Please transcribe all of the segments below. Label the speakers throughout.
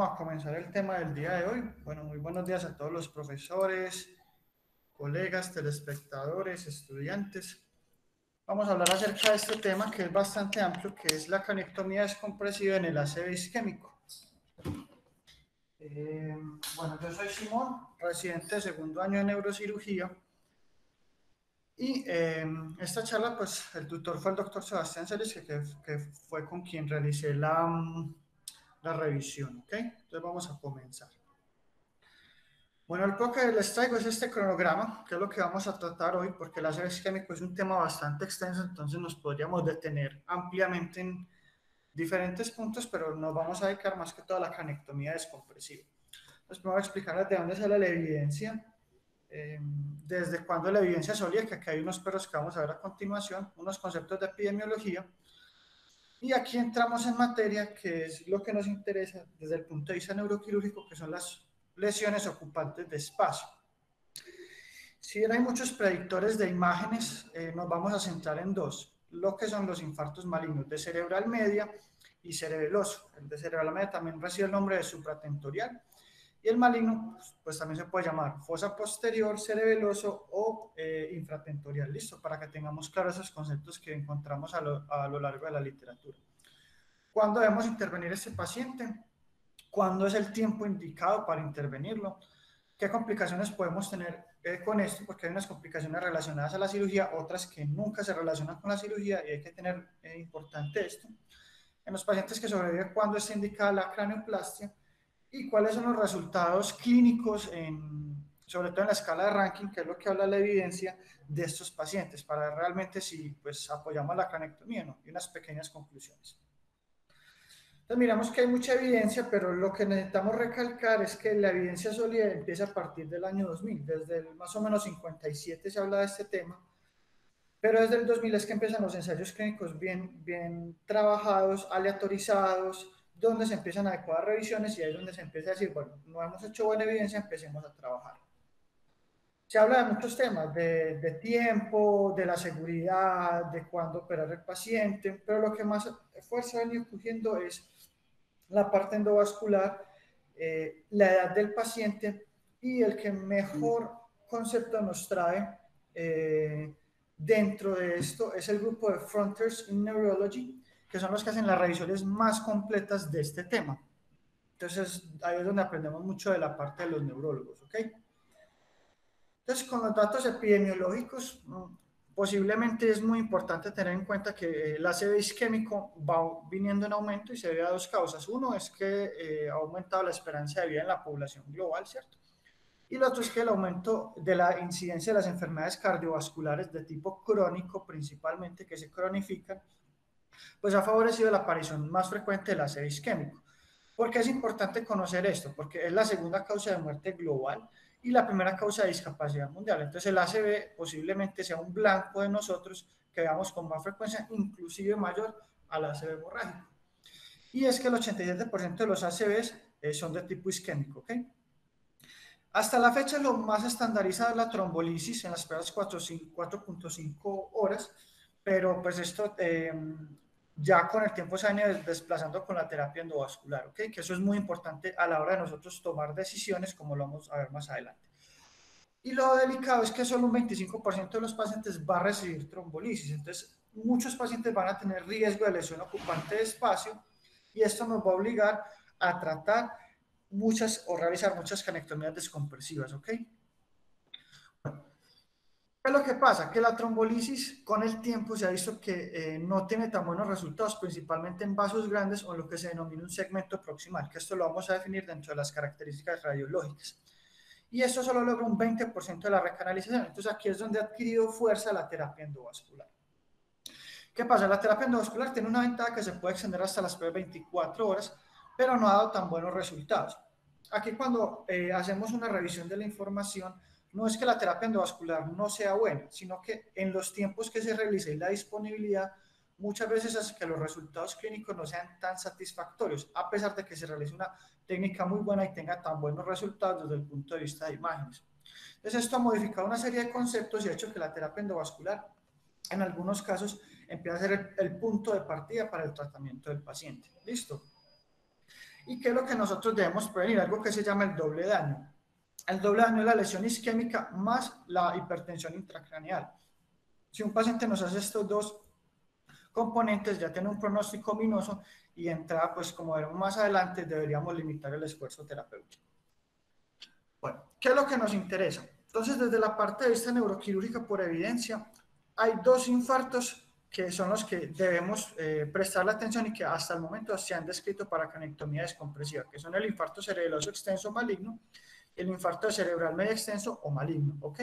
Speaker 1: vamos a comenzar el tema del día de hoy. Bueno, muy buenos días a todos los profesores, colegas, telespectadores, estudiantes. Vamos a hablar acerca de este tema que es bastante amplio, que es la canectomía descompresiva en el ACV isquémico. Bueno, yo soy Simón, residente de segundo año de neurocirugía. Y esta charla, pues el tutor fue el doctor Sebastián Celis, que fue con quien realicé la revisión, ¿ok? Entonces vamos a comenzar. Bueno, lo que les traigo es este cronograma, que es lo que vamos a tratar hoy, porque el ACV isquémico es un tema bastante extenso, entonces nos podríamos detener ampliamente en diferentes puntos, pero nos vamos a dedicar más que todo a la canectomía descompresiva. Entonces, me voy a explicar de dónde sale la evidencia, desde cuándo la evidencia sólida, que aquí hay unos perros que vamos a ver a continuación, unos conceptos de epidemiología, y aquí entramos en materia, que es lo que nos interesa desde el punto de vista neuroquirúrgico, que son las lesiones ocupantes de espacio. Si bien hay muchos predictores de imágenes, nos vamos a centrar en dos, lo que son los infartos malignos de cerebral media y cerebeloso. El de cerebral media también recibe el nombre de supratentorial, y el maligno pues también se puede llamar fosa posterior, cerebeloso o infratentorial. Listo, para que tengamos claros esos conceptos que encontramos a lo largo de la literatura. ¿Cuándo debemos intervenir este paciente? ¿Cuándo es el tiempo indicado para intervenirlo? ¿Qué complicaciones podemos tener con esto? Porque hay unas complicaciones relacionadas a la cirugía, otras que nunca se relacionan con la cirugía, y hay que tener importante esto. En los pacientes que sobreviven, ¿cuándo está indicada la craneoplastia? ¿Y cuáles son los resultados clínicos, sobre todo en la escala de ranking, que es lo que habla la evidencia de estos pacientes, para ver realmente si pues, apoyamos la cranectomía o no? Y unas pequeñas conclusiones. Entonces miramos que hay mucha evidencia, pero lo que necesitamos recalcar es que la evidencia sólida empieza a partir del año 2000. Desde el más o menos 57 se habla de este tema, pero desde el 2000 es que empiezan los ensayos clínicos bien trabajados, aleatorizados, donde se empiezan a adecuar revisiones, y ahí es donde se empieza a decir, bueno, no hemos hecho buena evidencia, empecemos a trabajar. Se habla de muchos temas, de tiempo, de la seguridad, de cuándo operar el paciente, pero lo que más fuerza ha venido cogiendo es la parte endovascular, la edad del paciente, y el que mejor concepto nos trae dentro de esto es el grupo de Frontiers in Neurology, que son los que hacen las revisiones más completas de este tema. Entonces, ahí es donde aprendemos mucho de la parte de los neurólogos, ¿ok? Entonces, con los datos epidemiológicos, posiblemente es muy importante tener en cuenta que el ACV isquémico va viniendo en aumento, y se debe a dos causas. Uno es que ha aumentado la esperanza de vida en la población global, ¿cierto? Y lo otro es que el aumento de la incidencia de las enfermedades cardiovasculares de tipo crónico, principalmente, que se cronifican, pues ha favorecido la aparición más frecuente del ACV isquémico. ¿Por qué es importante conocer esto? Porque es la segunda causa de muerte global y la primera causa de discapacidad mundial. Entonces el ACV posiblemente sea un blanco de nosotros que veamos con más frecuencia, inclusive mayor al ACV hemorrágico. Y es que el 87% de los ACVs son de tipo isquémico, ¿ok? Hasta la fecha lo más estandarizado es la trombolisis en las primeras 4.5 horas, pero pues esto ya con el tiempo se ha ido desplazando con la terapia endovascular, ¿ok? Que eso es muy importante a la hora de nosotros tomar decisiones, como lo vamos a ver más adelante. Y lo delicado es que solo un 25% de los pacientes va a recibir trombolisis. Entonces, muchos pacientes van a tener riesgo de lesión ocupante de espacio, y esto nos va a obligar a tratar o realizar muchas canectomías descompresivas, ¿ok? ¿Qué es lo que pasa? Que la trombolisis con el tiempo se ha visto que no tiene tan buenos resultados, principalmente en vasos grandes o en lo que se denomina un segmento proximal, que esto lo vamos a definir dentro de las características radiológicas. Y esto solo logra un 20% de la recanalización. Entonces aquí es donde ha adquirido fuerza la terapia endovascular. ¿Qué pasa? La terapia endovascular tiene una ventaja que se puede extender hasta las 24 horas, pero no ha dado tan buenos resultados. Aquí cuando hacemos una revisión de la información, no es que la terapia endovascular no sea buena, sino que en los tiempos que se realiza y la disponibilidad, muchas veces hace que los resultados clínicos no sean tan satisfactorios, a pesar de que se realice una técnica muy buena y tenga tan buenos resultados desde el punto de vista de imágenes. Entonces esto ha modificado una serie de conceptos y ha hecho que la terapia endovascular, en algunos casos, empieza a ser el punto de partida para el tratamiento del paciente. ¿Listo? ¿Y qué es lo que nosotros debemos prevenir? Algo que se llama el doble daño. El doble daño es la lesión isquémica más la hipertensión intracraneal. Si un paciente nos hace estos dos componentes, ya tiene un pronóstico ominoso y entra, pues como veremos más adelante, deberíamos limitar el esfuerzo terapéutico. Bueno, ¿qué es lo que nos interesa? Entonces, desde la parte de vista neuroquirúrgica, por evidencia, hay dos infartos que son los que debemos prestarle atención y que hasta el momento se han descrito para cranectomía descompresiva, que son el infarto cerebeloso extenso maligno y el infarto cerebral medio extenso o maligno, ¿ok?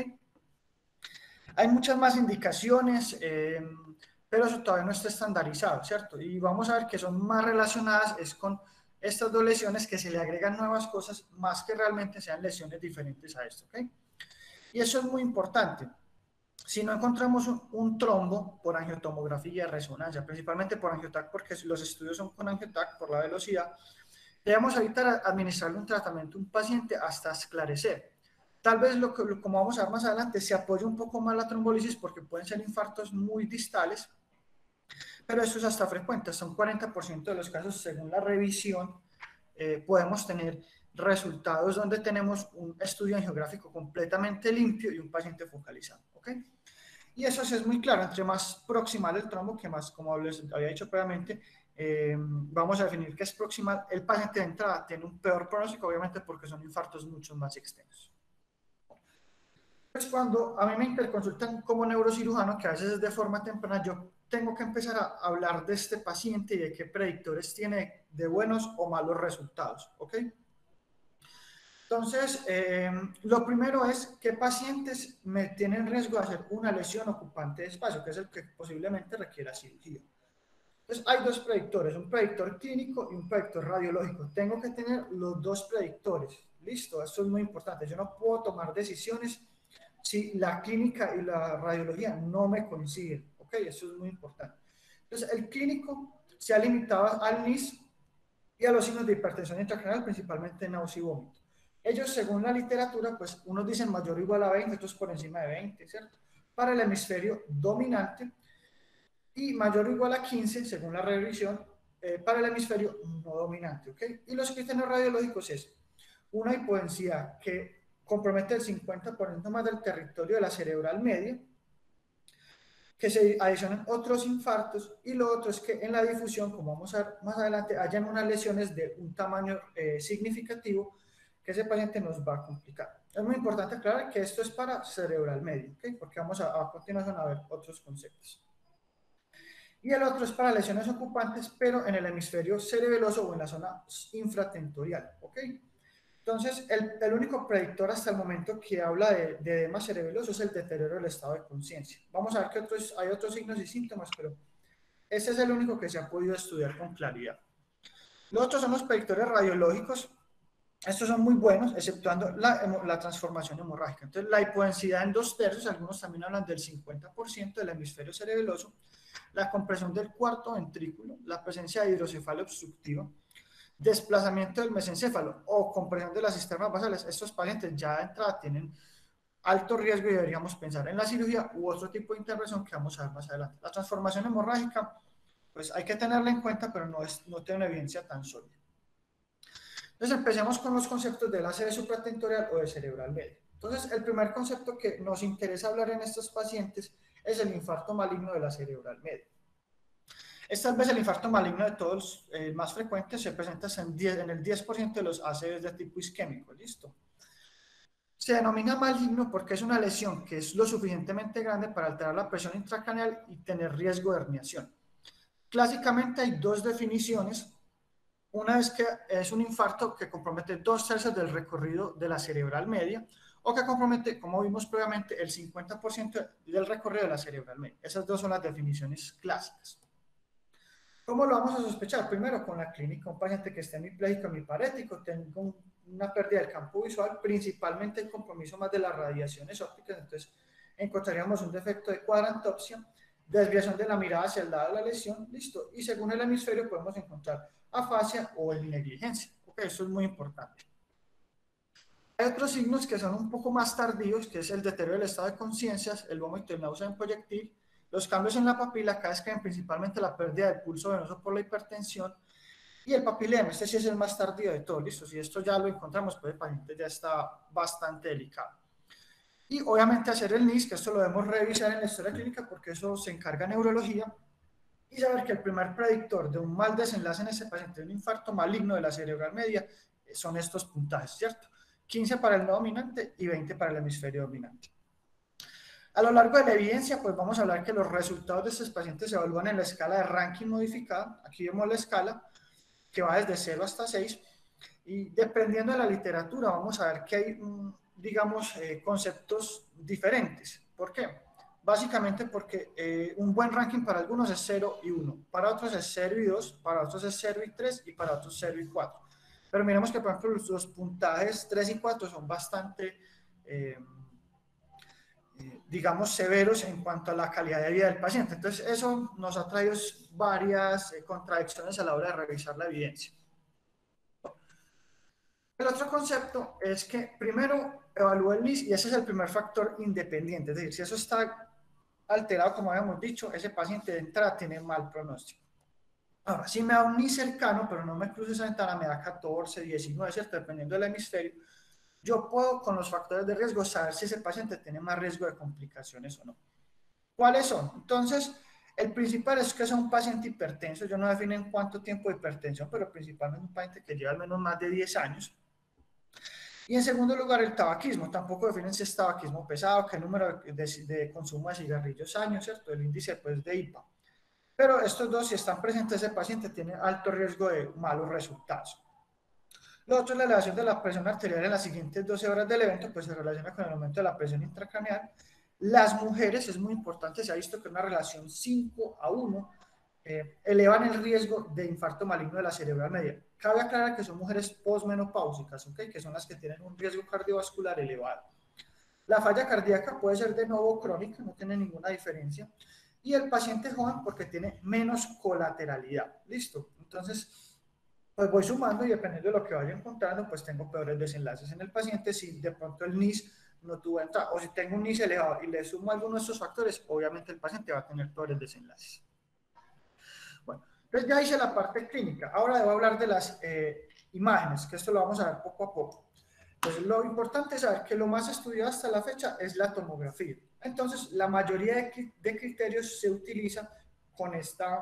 Speaker 1: Hay muchas más indicaciones, pero eso todavía no está estandarizado, ¿cierto? Y vamos a ver que son más relacionadas es con estas dos lesiones que se le agregan nuevas cosas, más que realmente sean lesiones diferentes a esto, ¿ok? Y eso es muy importante. Si no encontramos un trombo por angiotomografía, resonancia, principalmente por angiotac, porque los estudios son con angiotac por la velocidad, debemos evitar administrarle un tratamiento a un paciente hasta esclarecer. Tal vez, como vamos a ver más adelante, se apoya un poco más la trombolisis porque pueden ser infartos muy distales, pero eso es hasta frecuente, hasta un 40% de los casos, según la revisión, podemos tener resultados donde tenemos un estudio angiográfico completamente limpio y un paciente focalizado, ¿ok? Y eso sí es muy claro, entre más proximal el trombo, que más, como les había dicho previamente, vamos a definir que es proximal, el paciente de entrada tiene un peor pronóstico, obviamente porque son infartos mucho más extensos. Pues cuando a mí me interconsultan como neurocirujano, que a veces es de forma temprana, yo tengo que empezar a hablar de este paciente y de qué predictores tiene de buenos o malos resultados, ¿ok? Entonces, lo primero es qué pacientes me tienen riesgo de hacer una lesión ocupante de espacio, que es el que posiblemente requiera cirugía. Entonces, hay dos predictores, un predictor clínico y un predictor radiológico. Tengo que tener los dos predictores. Listo, eso es muy importante. Yo no puedo tomar decisiones si la clínica y la radiología no me coinciden. Ok, eso es muy importante. Entonces, el clínico se ha limitado al NIS y a los signos de hipertensión intracraneal, principalmente náusea y vómito. Ellos, según la literatura, pues unos dicen mayor o igual a 20, otros por encima de 20, ¿cierto? Para el hemisferio dominante y mayor o igual a 15, según la revisión, para el hemisferio no dominante, ¿ok? Y los criterios radiológicos es una hipodensidad que compromete el 50% más del territorio de la cerebral media, que se adicionan otros infartos, y lo otro es que en la difusión, como vamos a ver más adelante, hayan unas lesiones de un tamaño significativo que ese paciente nos va a complicar. Es muy importante aclarar que esto es para cerebral medio, ¿okay? Porque vamos a continuación a ver otros conceptos. Y el otro es para lesiones ocupantes, pero en el hemisferio cerebeloso o en la zona infratentorial, ¿ok? Entonces, el único predictor hasta el momento que habla de edema cerebeloso es el deterioro del estado de conciencia. Vamos a ver que hay otros signos y síntomas, pero ese es el único que se ha podido estudiar con claridad. Los otros son los predictores radiológicos. Estos son muy buenos, exceptuando la transformación hemorrágica. Entonces, la hipodensidad en 2/3, algunos también hablan del 50% del hemisferio cerebeloso, la compresión del cuarto ventrículo, la presencia de hidrocefalea obstructiva, desplazamiento del mesencéfalo o compresión de las cisternas basales. Estos pacientes ya de entrada tienen alto riesgo y deberíamos pensar en la cirugía u otro tipo de intervención que vamos a ver más adelante. La transformación hemorrágica, pues hay que tenerla en cuenta, pero no tiene una evidencia tan sólida. Entonces empecemos con los conceptos de la sede supratentorial o de cerebral medio. Entonces el primer concepto que nos interesa hablar en estos pacientes es el infarto maligno de la cerebral media. Esta vez el infarto maligno de todos, el más frecuente, se presenta en el 10% de los ACVs de tipo isquémico, ¿listo? Se denomina maligno porque es una lesión que es lo suficientemente grande para alterar la presión intracraneal y tener riesgo de herniación. Clásicamente hay dos definiciones. Una es que es un infarto que compromete 2/3 del recorrido de la cerebral media o que compromete, como vimos previamente, el 50% del recorrido de la cerebral media. Esas dos son las definiciones clásicas. ¿Cómo lo vamos a sospechar? Primero, con la clínica, un paciente que esté hemipléjico, hemiparético, tenga una pérdida del campo visual, principalmente el compromiso más de las radiaciones ópticas, entonces encontraríamos un defecto de cuadrantopsia, desviación de la mirada hacia el lado de la lesión, listo, y según el hemisferio podemos encontrar afasia o negligencia, ok, eso es muy importante. Hay otros signos que son un poco más tardíos, que es el deterioro del estado de conciencia, el vómito y náusea en proyectil, los cambios en la papila, acá describen principalmente la pérdida del pulso venoso por la hipertensión, Y el papilema, este sí es el más tardío de todos, listo. Si esto ya lo encontramos, pues el paciente ya está bastante delicado. Y obviamente hacer el NIS, que esto lo debemos revisar en la historia clínica porque eso se encarga neurología, y saber que el primer predictor de un mal desenlace en ese paciente, de un infarto maligno de la cerebral media, son estos puntajes, ¿cierto? 15 para el no dominante y 20 para el hemisferio dominante. A lo largo de la evidencia, pues vamos a hablar que los resultados de estos pacientes se evalúan en la escala de ranking modificada. Aquí vemos la escala que va desde 0 hasta 6, y dependiendo de la literatura vamos a ver que hay, digamos, conceptos diferentes. ¿Por qué? Básicamente porque un buen ranking para algunos es 0 y 1, para otros es 0 y 2, para otros es 0 y 3 y para otros 0 y 4. Pero miremos que, por ejemplo, los puntajes 3 y 4 son bastante, digamos, severos en cuanto a la calidad de vida del paciente. Entonces, eso nos ha traído varias contradicciones a la hora de revisar la evidencia. El otro concepto es que primero evalúa el NIS y ese es el primer factor independiente, es decir, si eso está alterado, como habíamos dicho, ese paciente de entrada tiene mal pronóstico. Ahora, si me da un NIS cercano, pero no me cruza esa ventana, me da 14, 19, ¿cierto? Dependiendo del hemisferio, yo puedo con los factores de riesgo saber si ese paciente tiene más riesgo de complicaciones o no. ¿Cuáles son? Entonces, el principal es que es un paciente hipertenso. Yo no defino en cuánto tiempo de hipertensión, pero principalmente un paciente que lleva al menos más de 10 años. Y en segundo lugar, el tabaquismo. Tampoco definen si es tabaquismo pesado, qué número de consumo de cigarrillos años, ¿cierto? El índice pues, de IPA. Pero estos dos, si están presentes, ese paciente tiene alto riesgo de malos resultados. Lo otro es la elevación de la presión arterial en las siguientes 12 horas del evento, pues se relaciona con el aumento de la presión intracraneal. Las mujeres, es muy importante, se ha visto que una relación 5:1 elevan el riesgo de infarto maligno de la cerebral media. Cabe aclarar que son mujeres posmenopáusicas, ¿okay? Que son las que tienen un riesgo cardiovascular elevado. La falla cardíaca puede ser de nuevo crónica, no tiene ninguna diferencia. Y el paciente joven porque tiene menos colateralidad. Listo. Entonces, pues voy sumando y dependiendo de lo que vaya encontrando, pues tengo peores desenlaces en el paciente. Si de pronto el NIS no tuvo entrada, o si tengo un NIS elevado y le sumo alguno de estos factores, obviamente el paciente va a tener peores desenlaces. Bueno, entonces ya hice la parte clínica. Ahora debo hablar de las imágenes, que esto lo vamos a ver poco a poco. Pues lo importante es saber que lo más estudiado hasta la fecha es la tomografía. Entonces, la mayoría de criterios se utiliza con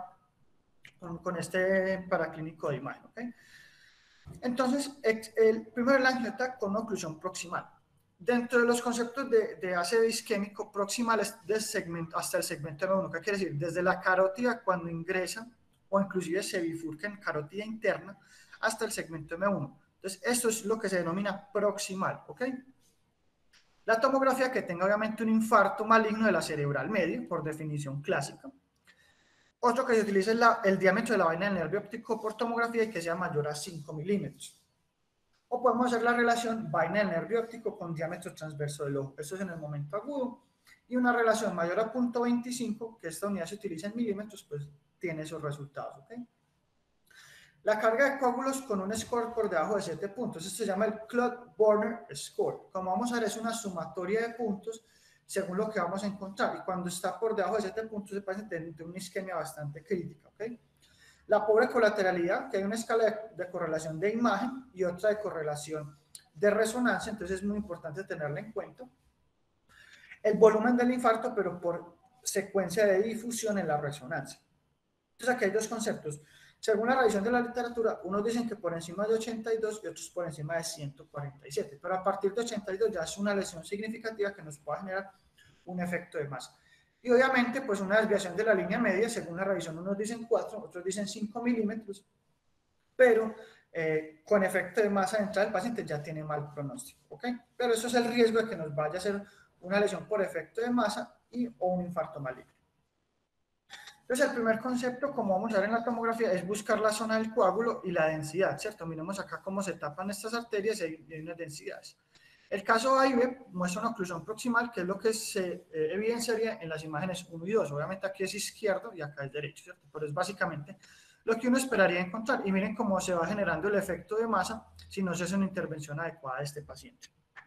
Speaker 1: este paraclínico de imagen, ¿ok? Entonces, primero el angiotac con oclusión proximal. Dentro de los conceptos de ácido isquémico, proximal es hasta el segmento M1. ¿Qué quiere decir? Desde la carótida cuando ingresa o inclusive se bifurca en carótida interna hasta el segmento M1. Entonces, esto es lo que se denomina proximal, ¿ok? La tomografía que tenga obviamente un infarto maligno de la cerebral media, por definición clásica. Otro que se utiliza es el diámetro de la vaina del nervio óptico por tomografía y que sea mayor a 5 milímetros. O podemos hacer la relación vaina del nervio óptico con diámetro transverso del ojo. Eso es en el momento agudo. Y una relación mayor a 0.25, que esta unidad se utiliza en milímetros, pues tiene esos resultados, ¿ok? La carga de coágulos con un score por debajo de 7 puntos. Esto se llama el Claude-Warner Score. Como vamos a ver, es una sumatoria de puntos según lo que vamos a encontrar. Y cuando está por debajo de 7 puntos, se pasa de una isquemia bastante crítica, ¿ok? La pobre colateralidad, que hay una escala de correlación de imagen y otra de correlación de resonancia, entonces es muy importante tenerla en cuenta. El volumen del infarto, pero por secuencia de difusión en la resonancia. Entonces aquí hay dos conceptos. Según la revisión de la literatura, unos dicen que por encima de 82 y otros por encima de 147, pero a partir de 82 ya es una lesión significativa que nos puede generar un efecto de masa. Y obviamente, pues una desviación de la línea media, según la revisión, unos dicen 4, otros dicen 5 milímetros, pero con efecto de masa de entrada del paciente ya tiene mal pronóstico, ¿ok? Pero eso es el riesgo de que nos vaya a hacer una lesión por efecto de masa o un infarto maligno. Entonces, el primer concepto, como vamos a ver en la tomografía, es buscar la zona del coágulo y la densidad, ¿cierto? Miremos acá cómo se tapan estas arterias y hay unas densidades. El caso A y B muestra una oclusión proximal, que es lo que se evidenciaría en las imágenes 1 y 2. Obviamente aquí es izquierdo y acá es derecho, ¿cierto? Pero es básicamente lo que uno esperaría encontrar. Y miren cómo se va generando el efecto de masa si no se hace una intervención adecuada de este paciente.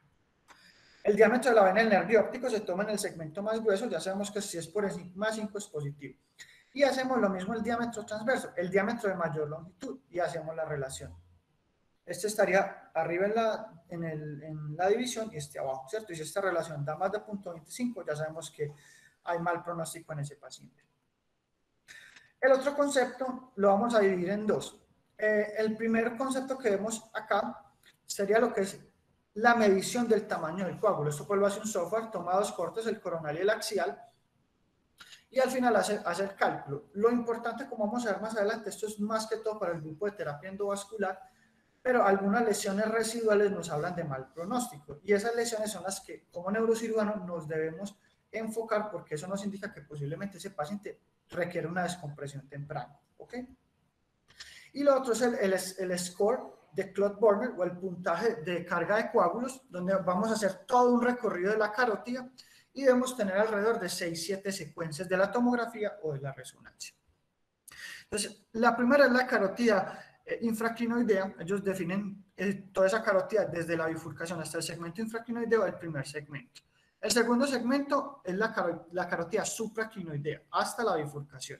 Speaker 1: El diámetro de la vaina del nervio óptico se toma en el segmento más grueso. Ya sabemos que si es por encima de 5 es positivo. Y hacemos lo mismo el diámetro transverso, el diámetro de mayor longitud, y hacemos la relación. Este estaría arriba en la división y este abajo, ¿cierto? Y si esta relación da más de 0.25, ya sabemos que hay mal pronóstico en ese paciente. El otro concepto lo vamos a dividir en dos. El primer concepto que vemos acá sería lo que es la medición del tamaño del coágulo. Esto pues lo hace un software, toma dos cortes, el coronal y el axial, y al final hace el cálculo. Lo importante, como vamos a ver más adelante, esto es más que todo para el grupo de terapia endovascular, pero algunas lesiones residuales nos hablan de mal pronóstico, y esas lesiones son las que como neurocirujanos nos debemos enfocar, porque eso nos indica que posiblemente ese paciente requiere una descompresión temprana, ¿ok? Y lo otro es el score de Clot-Burner, o el puntaje de carga de coágulos, donde vamos a hacer todo un recorrido de la carótida y debemos tener alrededor de 6-7 secuencias de la tomografía o de la resonancia. Entonces, la primera es la carótida infraclinoidea. Ellos definen toda esa carótida desde la bifurcación hasta el segmento infraclinoideo, el primer segmento. El segundo segmento es la carótida supraclinoidea hasta la bifurcación.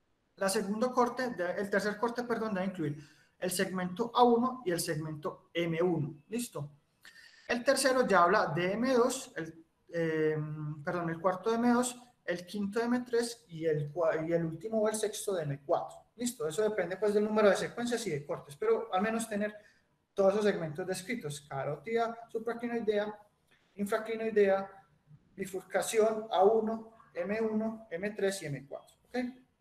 Speaker 1: El tercer corte, perdón, debe incluir el segmento A1 y el segmento M1. ¿Listo? El tercero ya habla de M2, el cuarto de M2, el quinto de M3 y el último o el sexto de M4. Listo, eso depende pues del número de secuencias y de cortes, pero al menos tener todos esos segmentos descritos: carótida supraclinoidea, infraclinoidea, bifurcación A1, M1, M3 y M4. ¿Ok?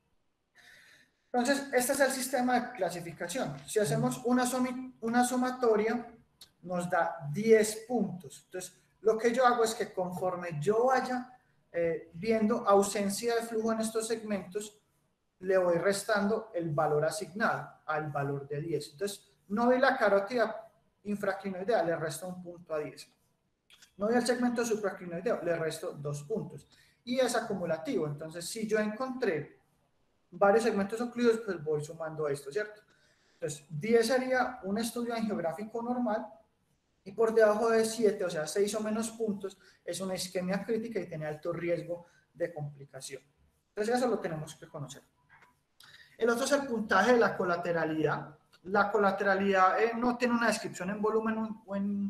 Speaker 1: Entonces, este es el sistema de clasificación. Si hacemos una sumatoria, nos da 10 puntos. Entonces, lo que yo hago es que conforme yo vaya viendo ausencia de flujo en estos segmentos, le voy restando el valor asignado al valor de 10. Entonces, no vi la carótida infraclinoidea, le resto un punto a 10. No vi el segmento supraclinoideo, le resto 2 puntos. Y es acumulativo. Entonces, si yo encontré varios segmentos ocluidos, pues voy sumando esto, ¿cierto? Entonces, 10 sería un estudio angiográfico normal, y por debajo de 7, o sea, 6 o menos puntos, es una isquemia crítica y tiene alto riesgo de complicación. Entonces, eso lo tenemos que conocer. El otro es el puntaje de la colateralidad. La colateralidad no tiene una descripción en volumen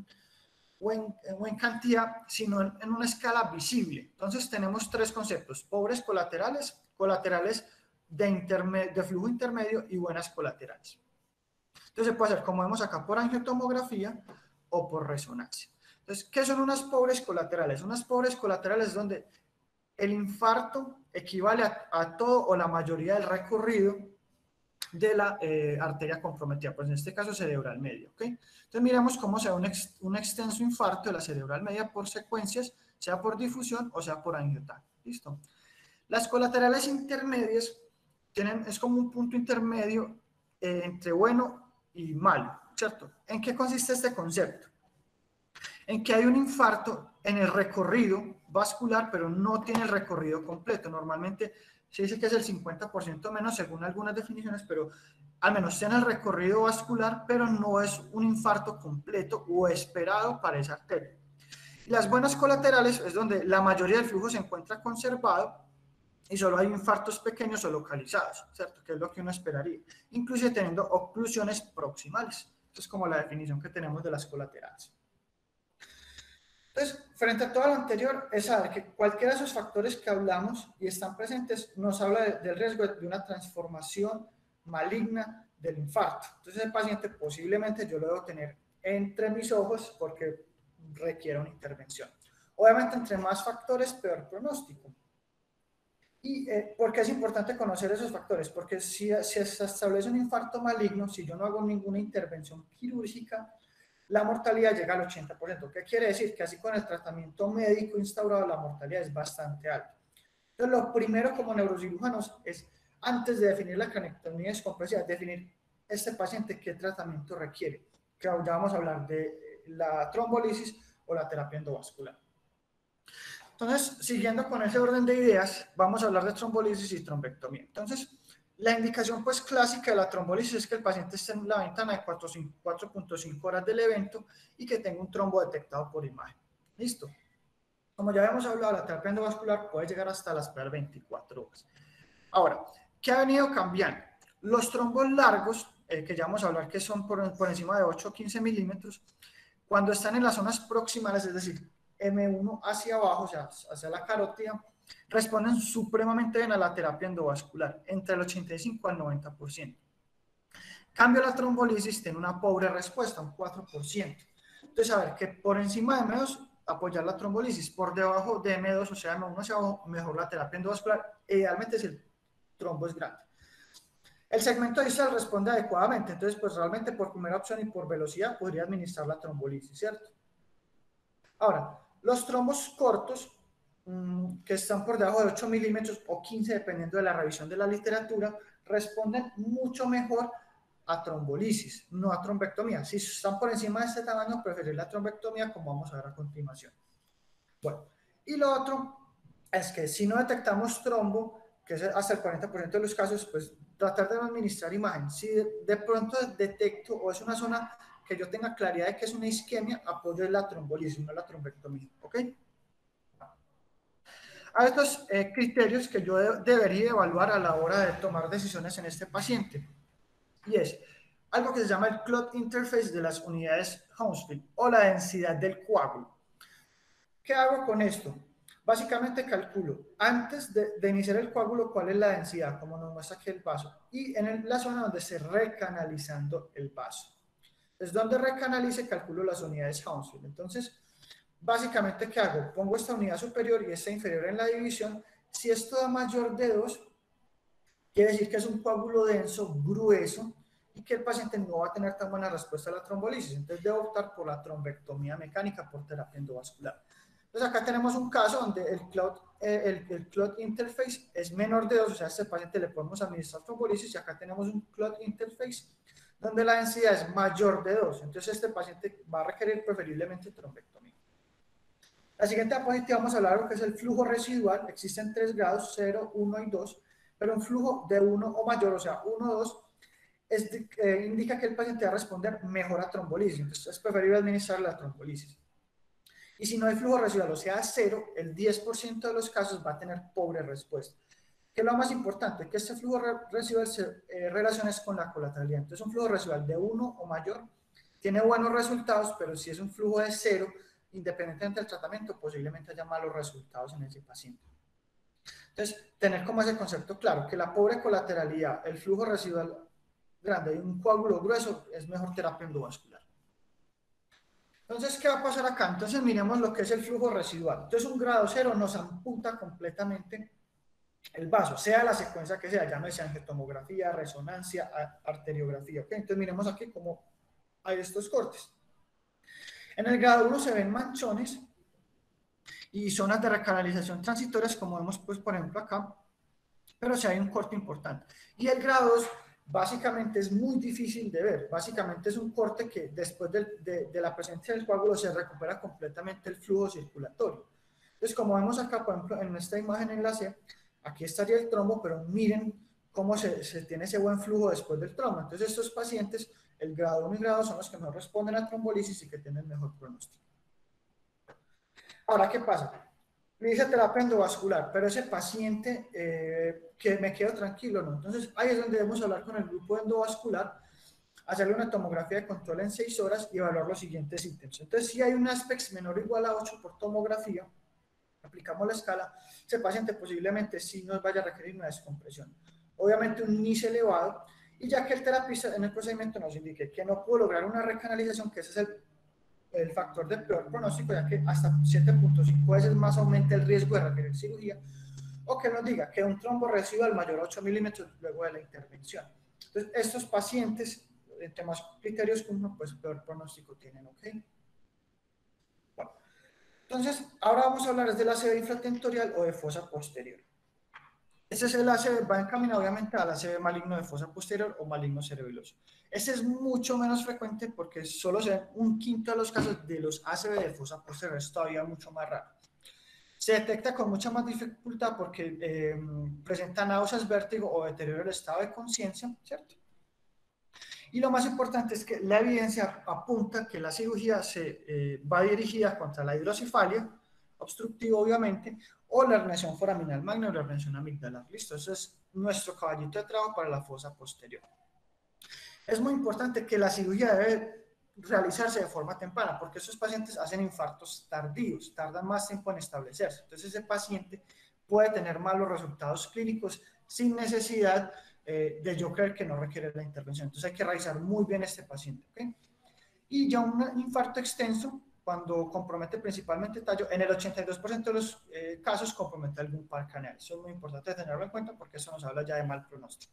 Speaker 1: o en cantidad, sino en una escala visible. Entonces, tenemos tres conceptos: pobres colaterales, colaterales de flujo intermedio y buenas colaterales. Entonces se puede hacer, como vemos acá, por angiotomografía o por resonancia. Entonces, ¿qué son unas pobres colaterales? Unas pobres colaterales donde el infarto equivale a todo o la mayoría del recorrido de la arteria comprometida, pues en este caso cerebral media, ¿ok? Entonces miremos cómo se da un extenso infarto de la cerebral media por secuencias, sea por difusión o sea por angiotaco. ¿Listo? Las colaterales intermedias es como un punto intermedio entre bueno y malo, ¿cierto? ¿En qué consiste este concepto? En que hay un infarto en el recorrido vascular, pero no tiene el recorrido completo. Normalmente se dice que es el 50% menos según algunas definiciones, pero al menos tiene el recorrido vascular, pero no es un infarto completo o esperado para esa arteria. Y las buenas colaterales es donde la mayoría del flujo se encuentra conservado y solo hay infartos pequeños o localizados, ¿cierto? Que es lo que uno esperaría, inclusive teniendo oclusiones proximales. Esto es como la definición que tenemos de las colaterales. Entonces, frente a todo lo anterior, es saber que cualquiera de esos factores que hablamos y están presentes nos habla del riesgo de una transformación maligna del infarto. Entonces, el paciente posiblemente yo lo debo tener entre mis ojos porque requiere una intervención. Obviamente, entre más factores, peor pronóstico. ¿Y por qué es importante conocer esos factores? Porque si se establece un infarto maligno, si yo no hago ninguna intervención quirúrgica, la mortalidad llega al 80%. ¿Qué quiere decir? Que así con el tratamiento médico instaurado, la mortalidad es bastante alta. Entonces, lo primero como neurocirujanos es, antes de definir la cranectomía descompresiva, definir este paciente qué tratamiento requiere. Que ya vamos a hablar de la trombolisis o la terapia endovascular. Entonces, siguiendo con ese orden de ideas, vamos a hablar de trombolisis y trombectomía. Entonces, la indicación pues clásica de la trombolisis es que el paciente esté en la ventana de 4.5 horas del evento y que tenga un trombo detectado por imagen. Listo. Como ya habíamos hablado, la terapia endovascular puede llegar hasta las primeras 24 horas. Ahora, ¿Qué ha venido cambiando? Los trombos largos, que ya vamos a hablar que son por encima de 8 o 15 milímetros, cuando están en las zonas proximales, es decir, M1 hacia abajo, o sea, hacia la carótida, responden supremamente bien a la terapia endovascular, entre el 85 al 90%. Cambio, la trombolisis tiene una pobre respuesta, un 4%. Entonces, a ver, que por encima de M2 apoyar la trombolisis, por debajo de M2, o sea, M1 hacia abajo, mejor la terapia endovascular, idealmente si el trombo es grande. El segmento distal responde adecuadamente, entonces pues realmente por primera opción y por velocidad podría administrar la trombolisis, ¿cierto? Ahora, los trombos cortos, que están por debajo de 8 milímetros o 15, dependiendo de la revisión de la literatura, responden mucho mejor a trombolisis, no a trombectomía. Si están por encima de este tamaño, preferir la trombectomía, como vamos a ver a continuación. Bueno, y lo otro es que si no detectamos trombo, que es hasta el 40% de los casos, pues tratar de no administrar imagen. Si de pronto detecto o es una zona que yo tenga claridad de que es una isquemia, apoyo la trombolisis, no la trombectomía, ¿ok? Hay estos criterios que yo debería evaluar a la hora de tomar decisiones en este paciente, y es algo que se llama el clot interface de las unidades Hounsfield o la densidad del coágulo. ¿Qué hago con esto? Básicamente calculo antes de iniciar el coágulo cuál es la densidad, como nos muestra aquí el vaso, y en la zona donde esté recanalizando el vaso. Es donde recanalice, calculo las unidades Hounsfield. Entonces, básicamente, ¿qué hago? Pongo esta unidad superior y esta inferior en la división. Si esto da mayor de 2, quiere decir que es un coágulo denso, grueso, y que el paciente no va a tener tan buena respuesta a la trombolisis. Entonces, debo optar por la trombectomía mecánica por terapia endovascular. Entonces, acá tenemos un caso donde el clot interface es menor de 2, o sea, a este paciente le podemos administrar trombolisis, y acá tenemos un clot interface donde la densidad es mayor de 2. Entonces, este paciente va a requerir preferiblemente trombectomía. La siguiente diapositiva vamos a hablar de lo que es el flujo residual. Existen 3 grados, 0, 1 y 2, pero un flujo de 1 o mayor, o sea, 1 o 2, indica que el paciente va a responder mejor a trombolisis. Entonces, es preferible administrar la trombolisis. Y si no hay flujo residual, o sea, 0, el 10% de los casos va a tener pobre respuesta. ¿Qué es lo más importante? Que este flujo residual se relacione con la colateralidad. Entonces, un flujo residual de 1 o mayor tiene buenos resultados, pero si es un flujo de 0, independientemente del tratamiento, posiblemente haya malos resultados en ese paciente. Entonces, tener como ese concepto claro, que la pobre colateralidad, el flujo residual grande y un coágulo grueso es mejor terapia endovascular. Entonces, ¿qué va a pasar acá? Entonces, miremos lo que es el flujo residual. Entonces, un grado 0 nos amputa completamente el vaso, sea la secuencia que sea, llámese angiotomografía, resonancia, arteriografía. ¿Okay? Entonces, miremos aquí cómo hay estos cortes. En el grado 1 se ven manchones y zonas de recanalización transitorias, como vemos, pues, por ejemplo, acá, pero sí hay un corte importante. Y el grado 2 básicamente es muy difícil de ver. Básicamente es un corte que después de la presencia del coágulo se recupera completamente el flujo circulatorio. Entonces, como vemos acá, por ejemplo, en esta imagen en la C, aquí estaría el trombo, pero miren cómo se tiene ese buen flujo después del trombo. Entonces, estos pacientes, el grado 1 y grado 2 son los que mejor responden a trombolisis y que tienen mejor pronóstico. Ahora, ¿qué pasa? Le hice terapia endovascular, pero ese paciente que me quedo tranquilo, ¿no? Entonces, ahí es donde debemos hablar con el grupo endovascular, hacerle una tomografía de control en 6 horas y evaluar los siguientes ítems. Entonces, si hay un aspecto menor o igual a 8 por tomografía, aplicamos la escala, ese paciente posiblemente sí nos vaya a requerir una descompresión. Obviamente un NIS elevado, y ya que el terapista en el procedimiento nos indique que no pudo lograr una recanalización, que ese es el factor de peor pronóstico, ya que hasta 7.5 veces más aumenta el riesgo de requerir cirugía, o que nos diga que un trombo residual mayor a 8 milímetros luego de la intervención. Entonces, estos pacientes, entre más criterios que uno, pues peor pronóstico tienen, ¿ok? Bueno, entonces, ahora vamos a hablar de la ACV infratentorial o de fosa posterior. Este es el ACV, va encaminado obviamente al ACV maligno de fosa posterior o maligno cerebeloso. Este es mucho menos frecuente porque solo se ven 1/5 de los casos de los ACV de fosa posterior, es todavía mucho más raro. Se detecta con mucha más dificultad porque presenta náuseas, vértigo o deterioro del estado de conciencia, ¿cierto? Y lo más importante es que la evidencia apunta que la cirugía se va dirigida contra la hidrocefalia, obstructivo, obviamente, o la herniación foraminal magna o la herniación amigdalar. Listo, ese es nuestro caballito de trabajo para la fosa posterior. Es muy importante que la cirugía debe realizarse de forma temprana, porque esos pacientes hacen infartos tardíos, tardan más tiempo en establecerse. Entonces ese paciente puede tener malos resultados clínicos sin necesidad de yo creer que no requiere la intervención. Entonces hay que revisar muy bien a este paciente. ¿Okay? Y ya un infarto extenso, cuando compromete principalmente tallo, en el 82% de los casos compromete algún par craneal. Eso es muy importante tenerlo en cuenta porque eso nos habla ya de mal pronóstico.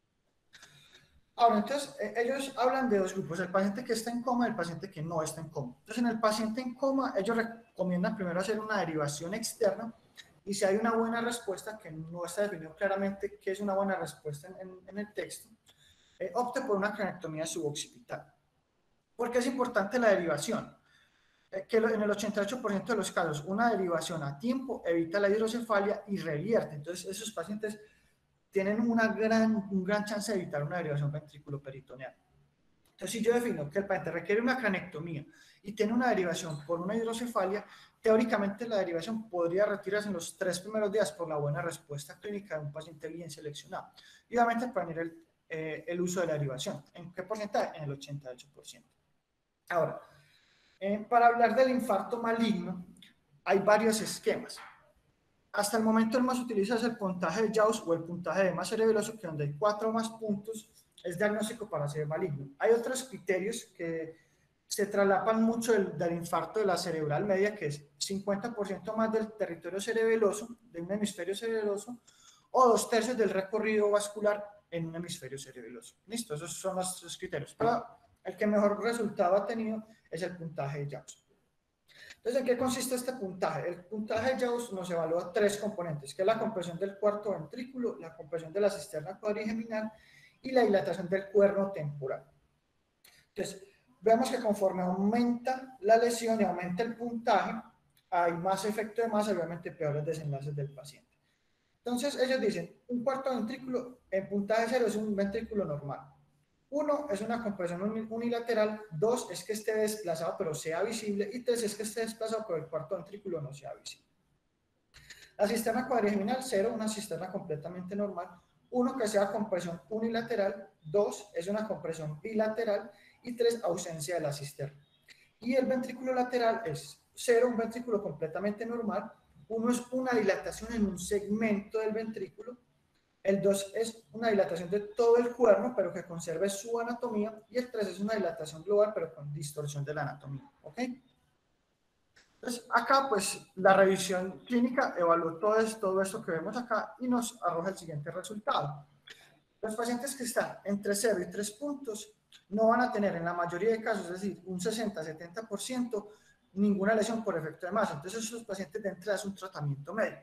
Speaker 1: Ahora, entonces, ellos hablan de dos grupos, el paciente que está en coma y el paciente que no está en coma. Entonces, en el paciente en coma, ellos recomiendan primero hacer una derivación externa y si hay una buena respuesta, que no está definido claramente qué es una buena respuesta en el texto, opte por una cranectomía suboccipital. ¿Por qué es importante la derivación? Que en el 88% de los casos, una derivación a tiempo evita la hidrocefalia y revierte. Entonces, esos pacientes tienen un gran chance de evitar una derivación ventriculoperitoneal. Entonces, si yo defino que el paciente requiere una cranectomía y tiene una derivación por una hidrocefalia, teóricamente la derivación podría retirarse en los 3 primeros días por la buena respuesta clínica de un paciente bien seleccionado. Y obviamente prevenir el uso de la derivación. ¿En qué porcentaje? En el 88%. Ahora, para hablar del infarto maligno, hay varios esquemas. Hasta el momento el más utilizado es el puntaje de Gauss o el puntaje de edema cerebeloso, que donde hay 4 o más puntos es diagnóstico para ser maligno. Hay otros criterios que se traslapan mucho del infarto de la cerebral media, que es 50% más del territorio cerebeloso, de un hemisferio cerebeloso, o 2/3 del recorrido vascular en un hemisferio cerebeloso. Listo, esos son los criterios. Pero el que mejor resultado ha tenido es el puntaje de Gauss. Entonces, ¿en qué consiste este puntaje? El puntaje de Gauss nos evalúa 3 componentes, que es la compresión del cuarto ventrículo, la compresión de la cisterna cuadrigeminal y la dilatación del cuerno temporal. Entonces, vemos que conforme aumenta la lesión y aumenta el puntaje, hay más efecto de masa y obviamente peores desenlaces del paciente. Entonces, ellos dicen, un cuarto ventrículo en puntaje 0 es un ventrículo normal. 1 es una compresión unilateral, 2 es que esté desplazado pero sea visible y 3 es que esté desplazado pero el cuarto ventrículo no sea visible. La cisterna cuadrigeminal 0, una cisterna completamente normal, 1 que sea compresión unilateral, 2 es una compresión bilateral y 3 ausencia de la cisterna. Y el ventrículo lateral es 0, un ventrículo completamente normal, 1 es una dilatación en un segmento del ventrículo, el 2 es una dilatación de todo el cuerno, pero que conserve su anatomía, y el 3 es una dilatación global, pero con distorsión de la anatomía. ¿Ok? Entonces, acá, pues, la revisión clínica evaluó todo esto que vemos acá y nos arroja el siguiente resultado. Los pacientes que están entre 0 y 3 puntos no van a tener, en la mayoría de casos, es decir, un 60-70%, ninguna lesión por efecto de masa. Entonces, esos pacientes de entrada es un tratamiento médico.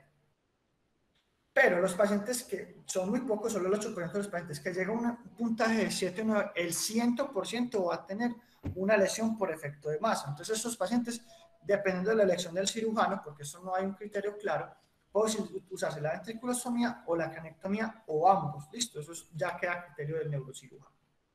Speaker 1: Pero los pacientes que son muy pocos, solo el 8% de los pacientes que llega a un puntaje de 7 o 9, el 100% va a tener una lesión por efecto de masa. Entonces, estos pacientes, dependiendo de la elección del cirujano, porque eso no hay un criterio claro, puede usarse la ventriculostomía o la cranectomía o ambos. Listo, eso ya queda a criterio del neurocirujano.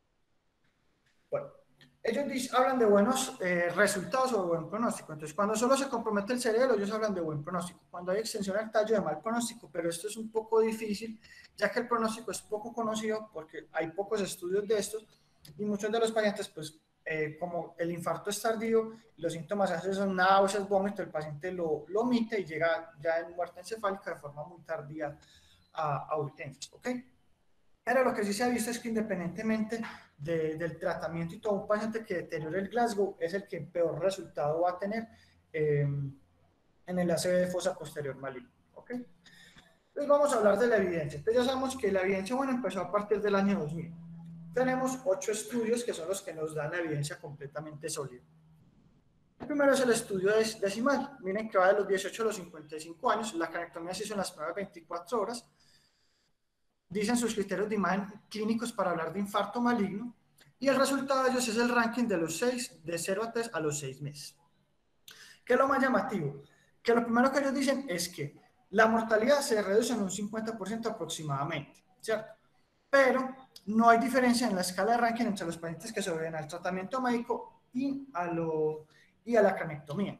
Speaker 1: Bueno, ellos hablan de buenos resultados o de buen pronóstico. Entonces, cuando solo se compromete el cerebro, ellos hablan de buen pronóstico. Cuando hay extensión al tallo, de mal pronóstico. Pero esto es un poco difícil, ya que el pronóstico es poco conocido porque hay pocos estudios de estos y muchos de los pacientes, pues, como el infarto es tardío, los síntomas a veces son náuseas, vómito, el paciente lo omite y llega ya en muerte encefálica de forma muy tardía a urgencias. ¿Ok? Pero lo que sí se ha visto es que independientemente del tratamiento y todo, un paciente que deteriore el Glasgow es el que peor resultado va a tener en el ACV de fosa posterior maligno. ¿Okay? Entonces vamos a hablar de la evidencia. Entonces ya sabemos que la evidencia buena empezó a partir del año 2000. Tenemos 8 estudios que son los que nos dan la evidencia completamente sólida. El primero es el estudio decimal. Miren que va de los 18 a los 55 años. La cranectomía se hizo en las primeras 24 horas. Dicen sus criterios de imagen clínicos para hablar de infarto maligno y el resultado de ellos es el ranking de los 6, de 0 a 3 a los 6 meses. ¿Qué es lo más llamativo? Que lo primero que ellos dicen es que la mortalidad se reduce en un 50% aproximadamente, ¿cierto? Pero no hay diferencia en la escala de ranking entre los pacientes que sobreviven al tratamiento médico y a la cranectomía.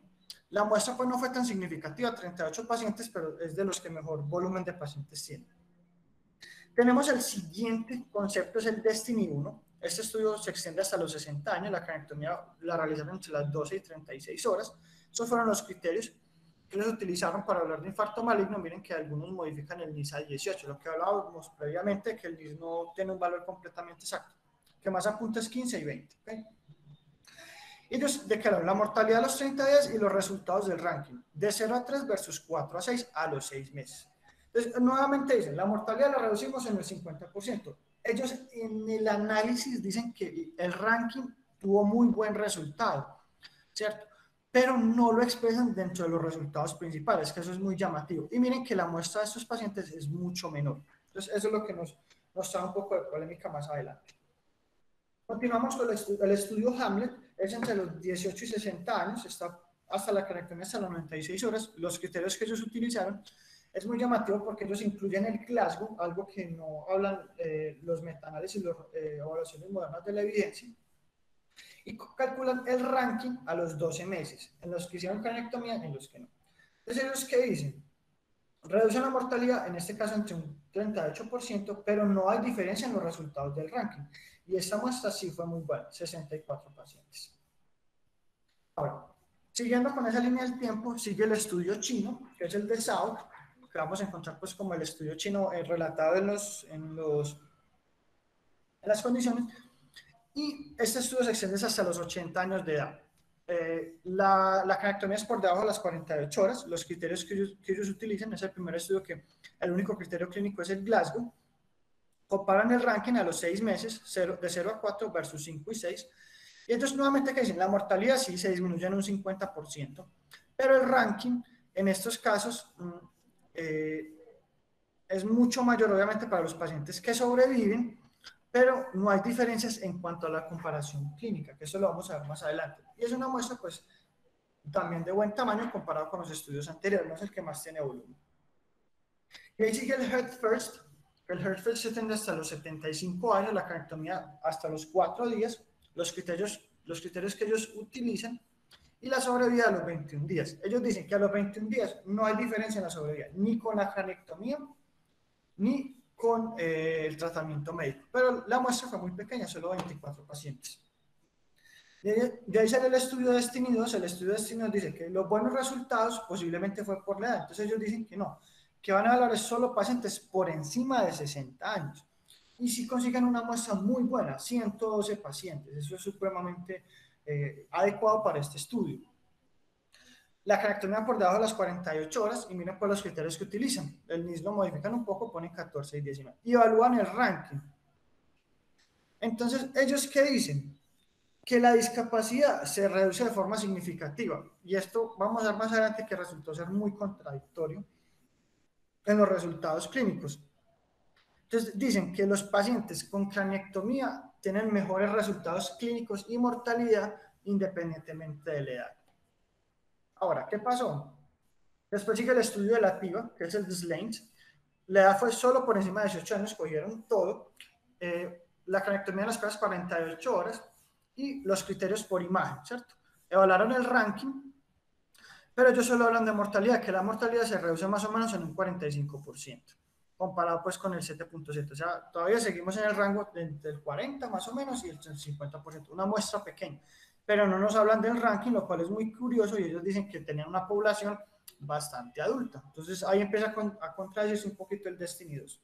Speaker 1: La muestra pues no fue tan significativa, 38 pacientes, pero es de los que mejor volumen de pacientes tienen. Tenemos el siguiente concepto, es el Destiny 1. Este estudio se extiende hasta los 60 años, la cranectomía la realizaron entre las 12 y 36 horas. Esos fueron los criterios que ellos utilizaron para hablar de infarto maligno. Miren que algunos modifican el NIS a 18, lo que hablábamos previamente, que el NIS no tiene un valor completamente exacto, que más apunta es 15 y 20. ¿Okay? Ellos declararon la mortalidad a los 30 días y los resultados del ranking, de 0 a 3 versus 4 a 6 a los 6 meses. Entonces, nuevamente dicen, la mortalidad la reducimos en el 50%. Ellos en el análisis dicen que el ranking tuvo muy buen resultado, ¿cierto? Pero no lo expresan dentro de los resultados principales, que eso es muy llamativo. Y miren que la muestra de estos pacientes es mucho menor. Entonces, eso es lo que nos trae un poco de polémica más adelante. Continuamos con el estudio Hamlet, es entre los 18 y 60 años, está hasta la cranectomía hasta las 96 horas. Los criterios que ellos utilizaron es muy llamativo porque ellos incluyen el Glasgow, algo que no hablan los metaanálisis y las evaluaciones modernas de la evidencia, y calculan el ranking a los 12 meses, en los que hicieron cranectomía y en los que no. Entonces, ¿ellos qué dicen? Reducen la mortalidad, en este caso entre un 38%, pero no hay diferencia en los resultados del ranking. Y esta muestra sí fue muy buena, 64 pacientes. Ahora, siguiendo con esa línea del tiempo, sigue el estudio chino, que es el de South, que vamos a encontrar pues como el estudio chino relatado en las condiciones. Y este estudio se extiende hasta los 80 años de edad. La cranectomía es por debajo de las 48 horas. Los criterios que ellos utilizan es el primer estudio que el único criterio clínico es el Glasgow. Comparan el ranking a los 6 meses, de 0 a 4 versus 5 y 6. Y entonces nuevamente que dicen, la mortalidad sí se disminuye en un 50%, pero el ranking en estos casos es mucho mayor obviamente para los pacientes que sobreviven, pero no hay diferencias en cuanto a la comparación clínica, que eso lo vamos a ver más adelante. Y es una muestra pues también de buen tamaño comparado con los estudios anteriores, no es el que más tiene volumen. Y ahí sigue el Heart First. El Heart First se tiende hasta los 75 años, la cranectomía hasta los 4 días, los criterios que ellos utilizan, y la sobrevida a los 21 días. Ellos dicen que a los 21 días no hay diferencia en la sobrevida, ni con la cranectomía, ni con el tratamiento médico. Pero la muestra fue muy pequeña, solo 24 pacientes. De ahí sale el estudio Destiny 2. El estudio Destiny 2 dice que los buenos resultados posiblemente fue por la edad. Entonces ellos dicen que no, que van a evaluar solo pacientes por encima de 60 años. Y si consiguen una muestra muy buena, 112 pacientes. Eso es supremamente adecuado para este estudio. La cranectomía por debajo de las 48 horas, y miren por los criterios que utilizan. El NIS lo modifican un poco, ponen 14 y 19. Y evalúan el ranking. Entonces, ¿ellos qué dicen? Que la discapacidad se reduce de forma significativa. Y esto vamos a ver más adelante que resultó ser muy contradictorio en los resultados clínicos. Entonces, dicen que los pacientes con cranectomía tienen mejores resultados clínicos y mortalidad independientemente de la edad. Ahora, ¿qué pasó? Después sigue el estudio de la TIVA, que es el de Slanes. La edad fue solo por encima de 18 años, cogieron todo. La cranectomía en las primeras 48 horas y los criterios por imagen, ¿cierto? Evaluaron el ranking, pero ellos solo hablan de mortalidad, que la mortalidad se reduce más o menos en un 45%, comparado pues con el 7.7. O sea, todavía seguimos en el rango del 40 más o menos y el 50%, una muestra pequeña. Pero no nos hablan del ranking, lo cual es muy curioso, y ellos dicen que tenían una población bastante adulta. Entonces ahí empieza a contradecirse un poquito el Destiny 2.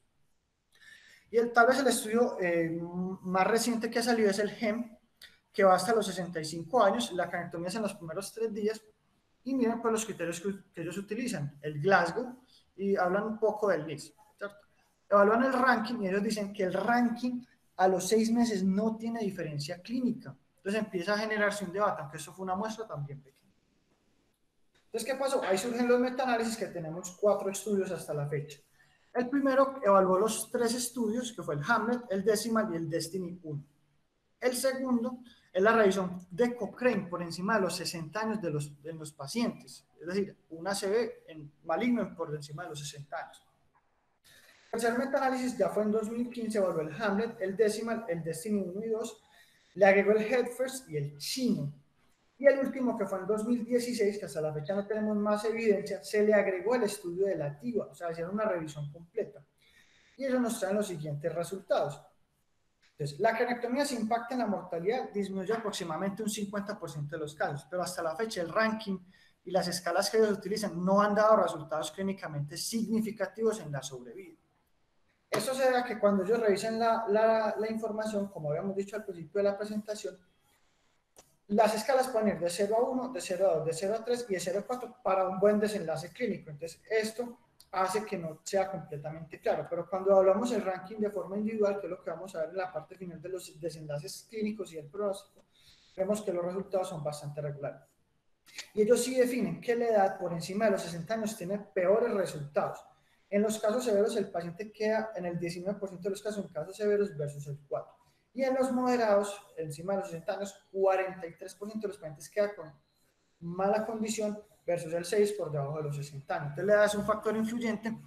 Speaker 1: Y tal vez el estudio más reciente que ha salido es el HEM, que va hasta los 65 años, la cranectomía es en los primeros 3 días, y miren pues los criterios que ellos utilizan, el Glasgow, y hablan un poco del NIS, ¿cierto? Evalúan el ranking y ellos dicen que el ranking a los 6 meses no tiene diferencia clínica. Entonces empieza a generarse un debate, aunque eso fue una muestra también pequeña. Entonces, ¿qué pasó? Ahí surgen los metaanálisis, que tenemos 4 estudios hasta la fecha. El primero evaluó los 3 estudios, que fue el Hamlet, el Decimal y el Destiny 1. El segundo es la revisión de Cochrane por encima de los 60 años de los pacientes, es decir, un ACV maligno por encima de los 60 años. El tercer metaanálisis ya fue en 2015, evaluó el Hamlet, el Decimal, el Destiny 1 y 2, le agregó el Headfirst y el chino. Y el último, que fue en 2016, que hasta la fecha no tenemos más evidencia, se le agregó el estudio de la TIGUA, o sea, hicieron una revisión completa. Y eso nos trae los siguientes resultados. Entonces, la cranectomía se impacta en la mortalidad, disminuye aproximadamente un 50% de los casos, pero hasta la fecha el ranking y las escalas que ellos utilizan no han dado resultados clínicamente significativos en la sobrevida. Eso se da que cuando ellos revisan la información, como habíamos dicho al principio de la presentación, las escalas pueden ir de 0 a 1, de 0 a 2, de 0 a 3 y de 0 a 4 para un buen desenlace clínico. Entonces, esto hace que no sea completamente claro, pero cuando hablamos del ranking de forma individual, que es lo que vamos a ver en la parte final de los desenlaces clínicos y el pronóstico, vemos que los resultados son bastante regulares. Y ellos sí definen que la edad por encima de los 60 años tiene peores resultados. En los casos severos, el paciente queda en el 19% de los casos en casos severos versus el 4%. Y en los moderados, encima de los 60 años, 43% de los pacientes quedan con mala condición versus el 6% por debajo de los 60 años. Entonces, la edad es un factor influyente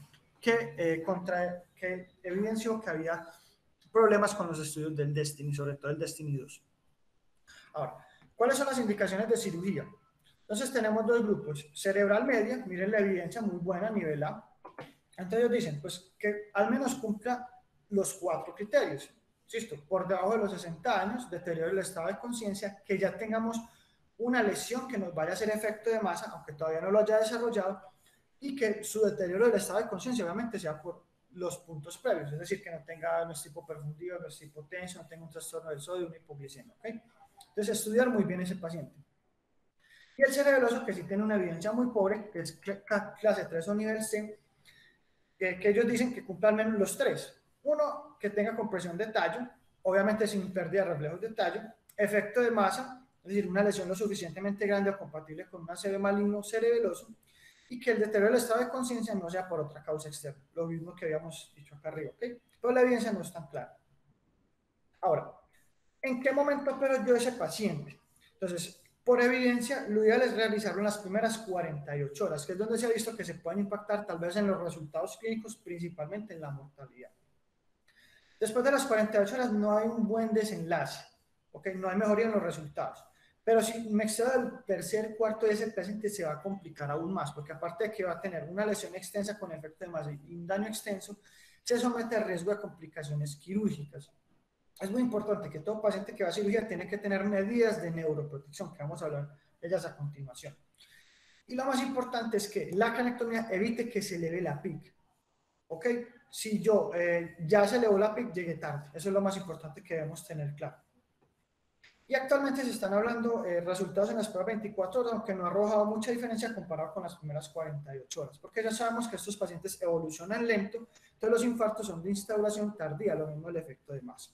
Speaker 1: que evidenció que había problemas con los estudios del Destiny, sobre todo el Destiny 2. Ahora, ¿cuáles son las indicaciones de cirugía? Entonces tenemos dos grupos, cerebral media, miren la evidencia muy buena a nivel A. Entonces ellos dicen, pues que al menos cumpla los 4 criterios. ¿Listo? Por debajo de los 60 años, deterioro del estado de conciencia, que ya tengamos una lesión que nos vaya a hacer efecto de masa, aunque todavía no lo haya desarrollado, y que su deterioro del estado de conciencia obviamente sea por los puntos previos, es decir, que no tenga no es hipoperfundido, no es hipotenso, no tenga un trastorno del sodio, una hipoglicemia. ¿Okay? Entonces, estudiar muy bien ese paciente. Y el cerebeloso, que sí tiene una evidencia muy pobre, que es clase 3 o nivel C, que ellos dicen que cumple al menos los 3. Uno, que tenga compresión de tallo, obviamente sin pérdida de reflejos de tallo, efecto de masa, es decir, una lesión lo suficientemente grande o compatible con un ACV maligno cerebeloso, y que el deterioro del estado de conciencia no sea por otra causa externa, lo mismo que habíamos dicho acá arriba, ¿ok? Pero la evidencia no es tan clara. Ahora, ¿en qué momento opero yo ese paciente? Entonces, por evidencia, lo ideal es realizarlo en las primeras 48 horas, que es donde se ha visto que se pueden impactar tal vez en los resultados clínicos, principalmente en la mortalidad. Después de las 48 horas no hay un buen desenlace, ¿okay? No hay mejoría en los resultados. Pero si me excedo del tercer cuarto de ese paciente se va a complicar aún más, porque aparte de que va a tener una lesión extensa con efecto de masa y un daño extenso, se somete a riesgo de complicaciones quirúrgicas. Es muy importante que todo paciente que va a cirugía tiene que tener medidas de neuroprotección, que vamos a hablar de ellas a continuación. Y lo más importante es que la canectomía evite que se eleve la PIC. ¿Ok? Si yo ya se elevó la PIC, llegué tarde. Eso es lo más importante que debemos tener claro. Y actualmente se están hablando resultados en las primeras 24 horas, aunque no ha arrojado mucha diferencia comparado con las primeras 48 horas, porque ya sabemos que estos pacientes evolucionan lento, entonces los infartos son de instauración tardía, lo mismo el efecto de masa.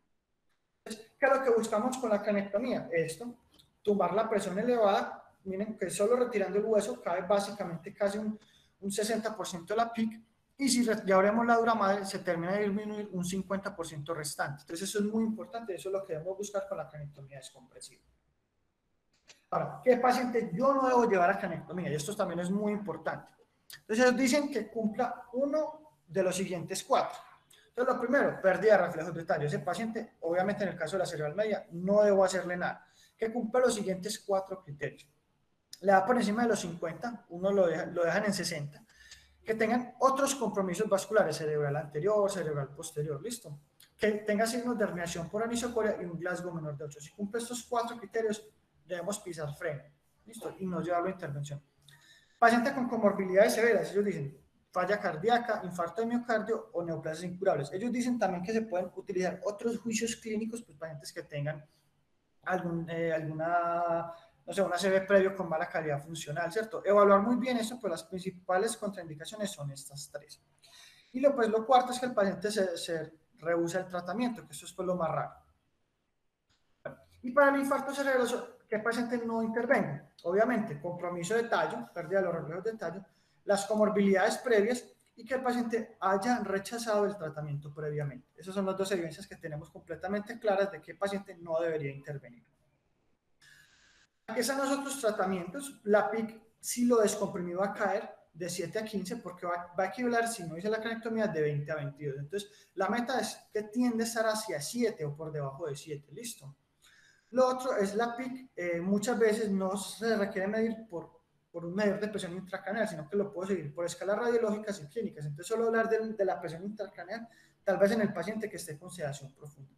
Speaker 1: ¿Qué es lo que buscamos con la canectomía? Esto, tumbar la presión elevada. Miren que solo retirando el hueso cae básicamente casi un 60% de la PIC, y si ya abrimos la dura madre se termina de disminuir un 50% restante. Entonces eso es muy importante, eso es lo que debemos buscar con la canectomía descompresiva. Ahora, ¿qué paciente yo no debo llevar a canectomía? Y esto también es muy importante. Entonces ellos dicen que cumpla uno de los siguientes 4. Entonces, lo primero, pérdida de reflejos de tallo. Ese paciente, obviamente en el caso de la cerebral media, no debo hacerle nada. Que cumpla los siguientes 4 criterios. Le da por encima de los 50, uno lo dejan en 60. Que tengan otros compromisos vasculares, cerebral anterior, cerebral posterior, listo. Que tenga signos de herniación por anisocoria y un Glasgow menor de 8. Si cumple estos 4 criterios, debemos pisar freno, listo, y no llevarlo a intervención. Paciente con comorbilidades severas, ellos dicen falla cardíaca, infarto de miocardio o neoplasias incurables. Ellos dicen también que se pueden utilizar otros juicios clínicos, pues pacientes que tengan alguna, no sé, un ACV previo con mala calidad funcional, ¿cierto? Evaluar muy bien eso, pues las principales contraindicaciones son estas 3. Y pues lo cuarto es que el paciente se rehúsa el tratamiento, que eso es pues lo más raro. Y para el infarto cerebroso, ¿qué paciente no intervenga? Obviamente, compromiso de tallo, pérdida de los reflejos de tallo, las comorbilidades previas y que el paciente haya rechazado el tratamiento previamente. Esas son las 2 evidencias que tenemos completamente claras de que el paciente no debería intervenir. Aquí están los otros tratamientos. La PIC, si lo descomprimido va a caer de 7 a 15 porque va a equivaler, si no hice la canectomía, de 20 a 22. Entonces, la meta es que tiende a estar hacia 7 o por debajo de 7. ¿Listo? Lo otro es la PIC. Muchas veces no se requiere medir por un medidor de presión intracraneal, sino que lo puedo seguir por escalas radiológicas y clínicas. Entonces, solo hablar de la presión intracraneal, tal vez en el paciente que esté con sedación profunda.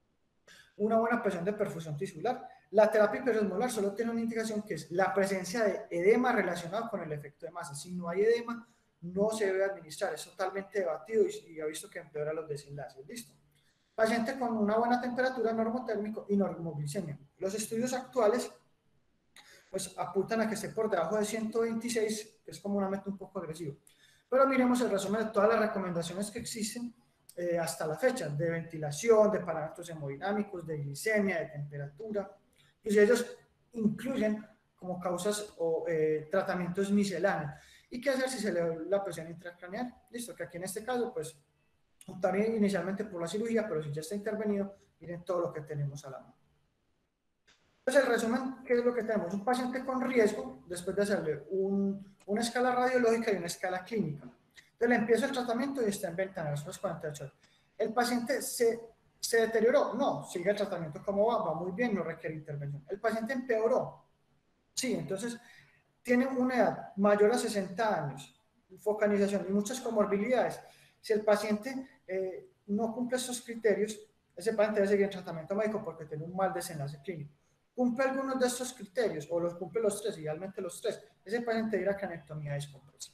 Speaker 1: Una buena presión de perfusión tisular. La terapia hiperosmolar solo tiene una indicación que es la presencia de edema relacionado con el efecto de masa. Si no hay edema, no se debe administrar. Es totalmente debatido y ha visto que empeora los desenlaces. Listo. Paciente con una buena temperatura, normotérmico y normoglicemia. Los estudios actuales pues apuntan a que esté por debajo de 126, que es como una meta un poco agresiva. Pero miremos el resumen de todas las recomendaciones que existen hasta la fecha, de ventilación, de parámetros hemodinámicos, de glicemia, de temperatura, y ellos incluyen como causas o tratamientos misceláneos. ¿Y qué hacer si se eleva la presión intracraneal? Listo, que aquí en este caso, pues, optaría inicialmente por la cirugía, pero si ya está intervenido, miren todo lo que tenemos a la mano. Entonces, el resumen, ¿qué es lo que tenemos? Un paciente con riesgo, después de hacerle una escala radiológica y una escala clínica. Entonces, le empiezo el tratamiento y está en ventana, después 48 horas. ¿El paciente se deterioró? No, sigue el tratamiento como va muy bien, no requiere intervención. ¿El paciente empeoró? Sí, entonces, tiene una edad mayor a 60 años, focalización y muchas comorbilidades. Si el paciente no cumple estos criterios, ese paciente debe seguir en tratamiento médico porque tiene un mal desenlace clínico. Cumple algunos de estos criterios o los cumple los tres, idealmente los tres, ese paciente irá a canectomía descompresiva.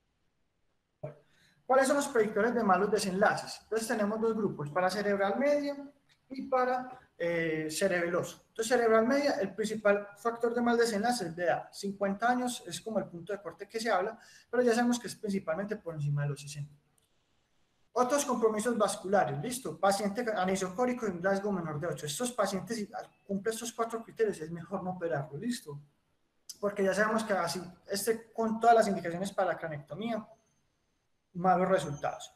Speaker 1: Bueno, ¿cuáles son los predictores de malos desenlaces? Entonces tenemos dos grupos, para cerebral media y para cerebeloso. Entonces cerebral media, el principal factor de mal desenlace es de edad. 50 años es como el punto de corte que se habla, pero ya sabemos que es principalmente por encima de los 60. Otros compromisos vasculares, listo. Paciente anisocórico y un Glasgow menor de 8. Estos pacientes, si cumplen estos 4 criterios, es mejor no operarlo, listo. Porque ya sabemos que así, con todas las indicaciones para la cranectomía, malos resultados.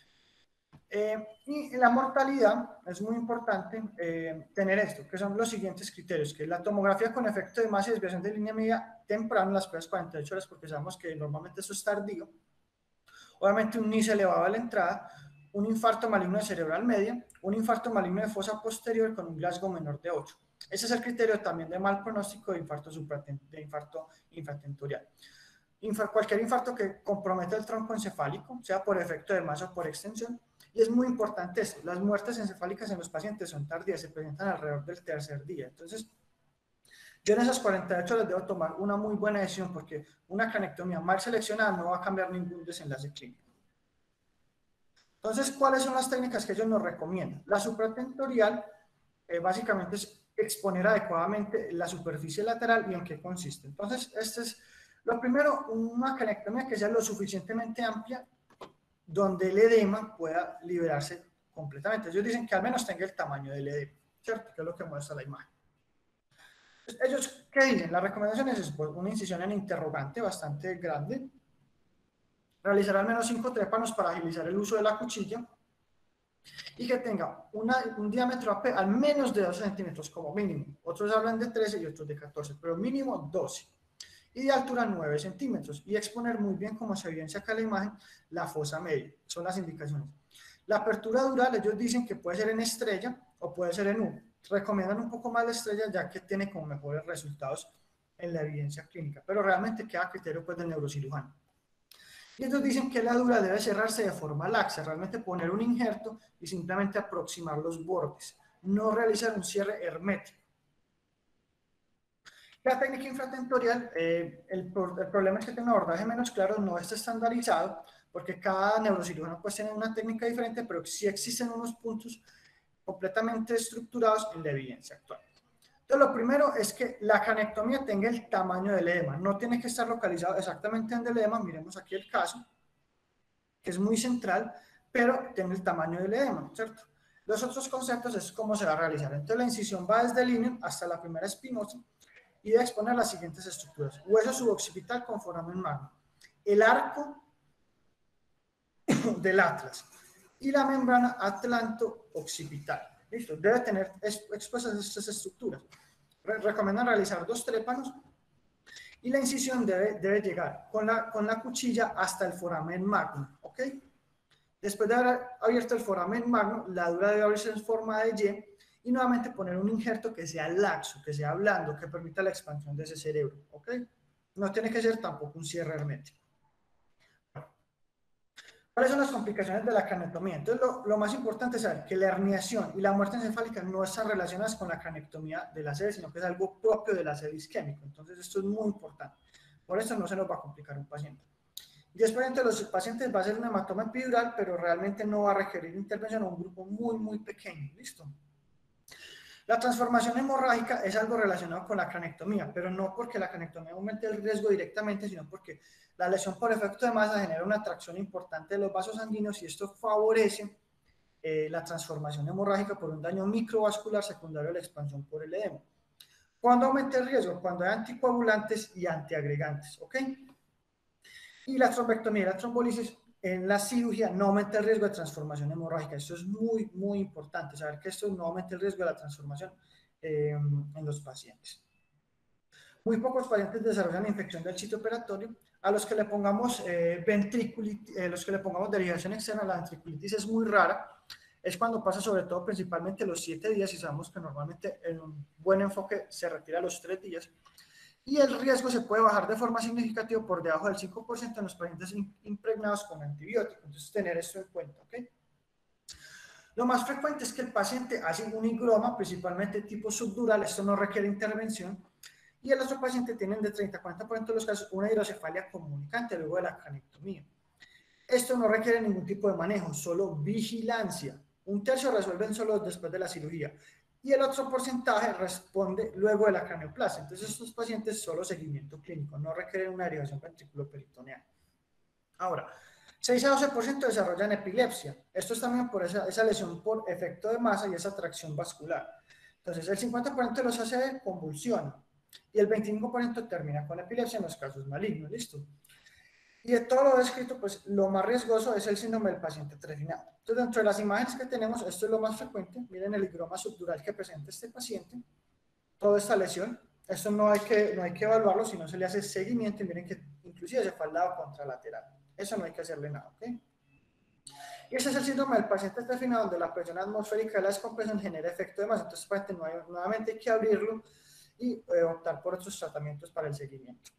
Speaker 1: Y en la mortalidad es muy importante tener esto, que son los siguientes criterios, que es la tomografía con efecto de masa y desviación de línea media temprano, las primeras 48 horas, porque sabemos que normalmente eso es tardío. Obviamente un NIS elevado a la entrada, un infarto maligno de cerebral media, un infarto maligno de fosa posterior con un Glasgow menor de 8. Ese es el criterio también de mal pronóstico de infarto infratentorial. Cualquier infarto que comprometa el tronco encefálico, sea por efecto de masa o por extensión. Y es muy importante esto, las muertes encefálicas en los pacientes son tardías, se presentan alrededor del tercer día. Entonces, yo en esas 48 horas debo tomar una muy buena decisión porque una cranectomía mal seleccionada no va a cambiar ningún desenlace clínico. Entonces, ¿cuáles son las técnicas que ellos nos recomiendan? La supratentorial básicamente es exponer adecuadamente la superficie lateral y en qué consiste. Entonces, este es lo primero, una cranectomía que sea lo suficientemente amplia donde el edema pueda liberarse completamente. Ellos dicen que al menos tenga el tamaño del edema, ¿cierto? Que es lo que muestra la imagen. Ellos, ¿qué dicen? La recomendación es una incisión en interrogante bastante grande, realizar al menos 5 trépanos para agilizar el uso de la cuchilla y que tenga un diámetro AP al menos de 12 centímetros como mínimo. Otros hablan de 13 y otros de 14, pero mínimo 12. Y de altura 9 centímetros. Y exponer muy bien, como se evidencia acá en la imagen, la fosa media. Son las indicaciones. La apertura dural, ellos dicen que puede ser en estrella o puede ser en U. Recomiendan un poco más la estrella ya que tiene como mejores resultados en la evidencia clínica, pero realmente queda a criterio pues del neurocirujano. Y ellos dicen que la dura debe cerrarse de forma laxa, realmente poner un injerto y simplemente aproximar los bordes, no realizar un cierre hermético. La técnica infratentorial, el problema es que tiene un abordaje menos claro, no está estandarizado, porque cada neurocirujano pues tiene una técnica diferente, pero sí existen unos puntos completamente estructurados en la evidencia actual. Entonces, lo primero es que la cranectomía tenga el tamaño del edema, no tiene que estar localizado exactamente en el edema, miremos aquí el caso, que es muy central, pero tiene el tamaño del edema, ¿cierto? Los otros conceptos es cómo se va a realizar. Entonces, la incisión va desde el íneo hasta la primera espinosa, y de exponer las siguientes estructuras: hueso suboccipital con foramen magno, el arco del atlas y la membrana atlanto-occipital. Listo, debe tener expuestas estas estructuras. Recomiendan realizar 2 trépanos y la incisión debe llegar con la cuchilla hasta el foramen magno, ¿ok? Después de haber abierto el foramen magno, la dura debe abrirse en forma de Y y nuevamente poner un injerto que sea laxo, que sea blando, que permita la expansión de ese cerebro, ¿ok? No tiene que ser tampoco un cierre hermético. ¿Cuáles son las complicaciones de la craniotomía? Entonces, lo más importante es saber que la herniación y la muerte encefálica no están relacionadas con la craniotomía de la sede, sino que es algo propio del aseo isquémico. Entonces, esto es muy importante. Por eso no se nos va a complicar un paciente. 10% de los pacientes va a ser un hematoma epidural, pero realmente no va a requerir intervención a un grupo muy, muy pequeño. ¿Listo? La transformación hemorrágica es algo relacionado con la cranectomía, pero no porque la cranectomía aumente el riesgo directamente, sino porque la lesión por efecto de masa genera una atracción importante de los vasos sanguíneos y esto favorece la transformación hemorrágica por un daño microvascular secundario a la expansión por el edema. ¿Cuándo aumenta el riesgo? Cuando hay anticoagulantes y antiagregantes, ¿ok? Y la trombectomía y la trombolisis en la cirugía no aumenta el riesgo de transformación hemorrágica. Esto es muy, muy importante, saber que esto no aumenta el riesgo de la transformación en los pacientes. Muy pocos pacientes desarrollan infección del sitio operatorio. A los que le pongamos ventriculitis, los que le pongamos derivación externa, la ventriculitis es muy rara. Es cuando pasa sobre todo principalmente los 7 días y sabemos que normalmente en un buen enfoque se retira a los 3 días. Y el riesgo se puede bajar de forma significativa por debajo del 5% en los pacientes impregnados con antibióticos. Entonces, tener esto en cuenta, ¿ok? Lo más frecuente es que el paciente hace un higroma, principalmente tipo subdural, esto no requiere intervención, y el otro paciente tiene de 30 a 40% de los casos una hidrocefalia comunicante luego de la cranectomía. Esto no requiere ningún tipo de manejo, solo vigilancia. Un tercio resuelven solo después de la cirugía y el otro porcentaje responde luego de la cranioplasia. Entonces, estos pacientes solo seguimiento clínico, no requieren una derivación ventriculoperitoneal. Ahora, 6 a 12% desarrollan epilepsia. Esto es también por esa lesión por efecto de masa y esa atracción vascular. Entonces, el 50% de los ACV convulsiona y el 25% termina con epilepsia en los casos malignos. ¿Listo? Y de todo lo descrito, pues lo más riesgoso es el síndrome del paciente trefinado. Entonces, dentro de las imágenes que tenemos, esto es lo más frecuente. Miren el higroma subdural que presenta este paciente, toda esta lesión. Esto no hay que evaluarlo, sino se le hace seguimiento y miren que inclusive se fue al lado contralateral. Eso no hay que hacerle nada, ¿ok? Y ese es el síndrome del paciente trefinado, donde la presión atmosférica de la descompresión genera efecto de masa. Entonces, nuevamente hay que abrirlo y optar por otros tratamientos para el seguimiento.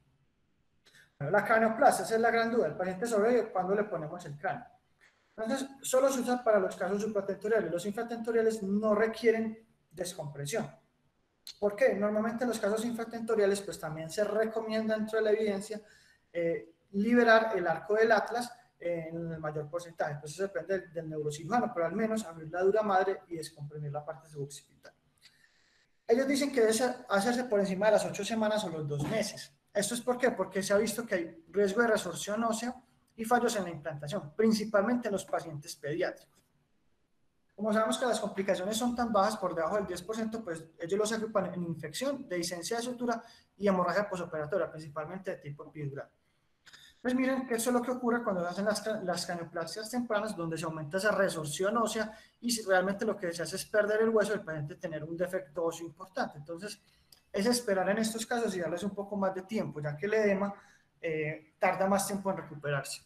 Speaker 1: La cranioplasia, esa es la gran duda. El paciente sobrevive cuando le ponemos el cráneo. Entonces, solo se usa para los casos supratentoriales. Los infratentoriales no requieren descompresión. ¿Por qué? Normalmente en los casos infratentoriales, pues también se recomienda dentro de la evidencia liberar el arco del atlas en el mayor porcentaje. Pues eso depende del neurocirujano, pero al menos abrir la dura madre y descomprimir la parte suboccipital. Ellos dicen que debe hacerse por encima de las 8 semanas o los 2 meses. ¿Esto es por qué? Porque se ha visto que hay riesgo de resorción ósea y fallos en la implantación, principalmente en los pacientes pediátricos. Como sabemos que las complicaciones son tan bajas, por debajo del 10%, pues ellos los agrupan en infección, dehiscencia de sutura y hemorragia posoperatoria, principalmente de tipo epidural. Pues miren que eso es lo que ocurre cuando se hacen las cranioplastias tempranas, donde se aumenta esa resorción ósea y si realmente lo que se hace es perder el hueso del paciente, tener un defecto óseo importante. Entonces, es esperar en estos casos y darles un poco más de tiempo, ya que el edema tarda más tiempo en recuperarse.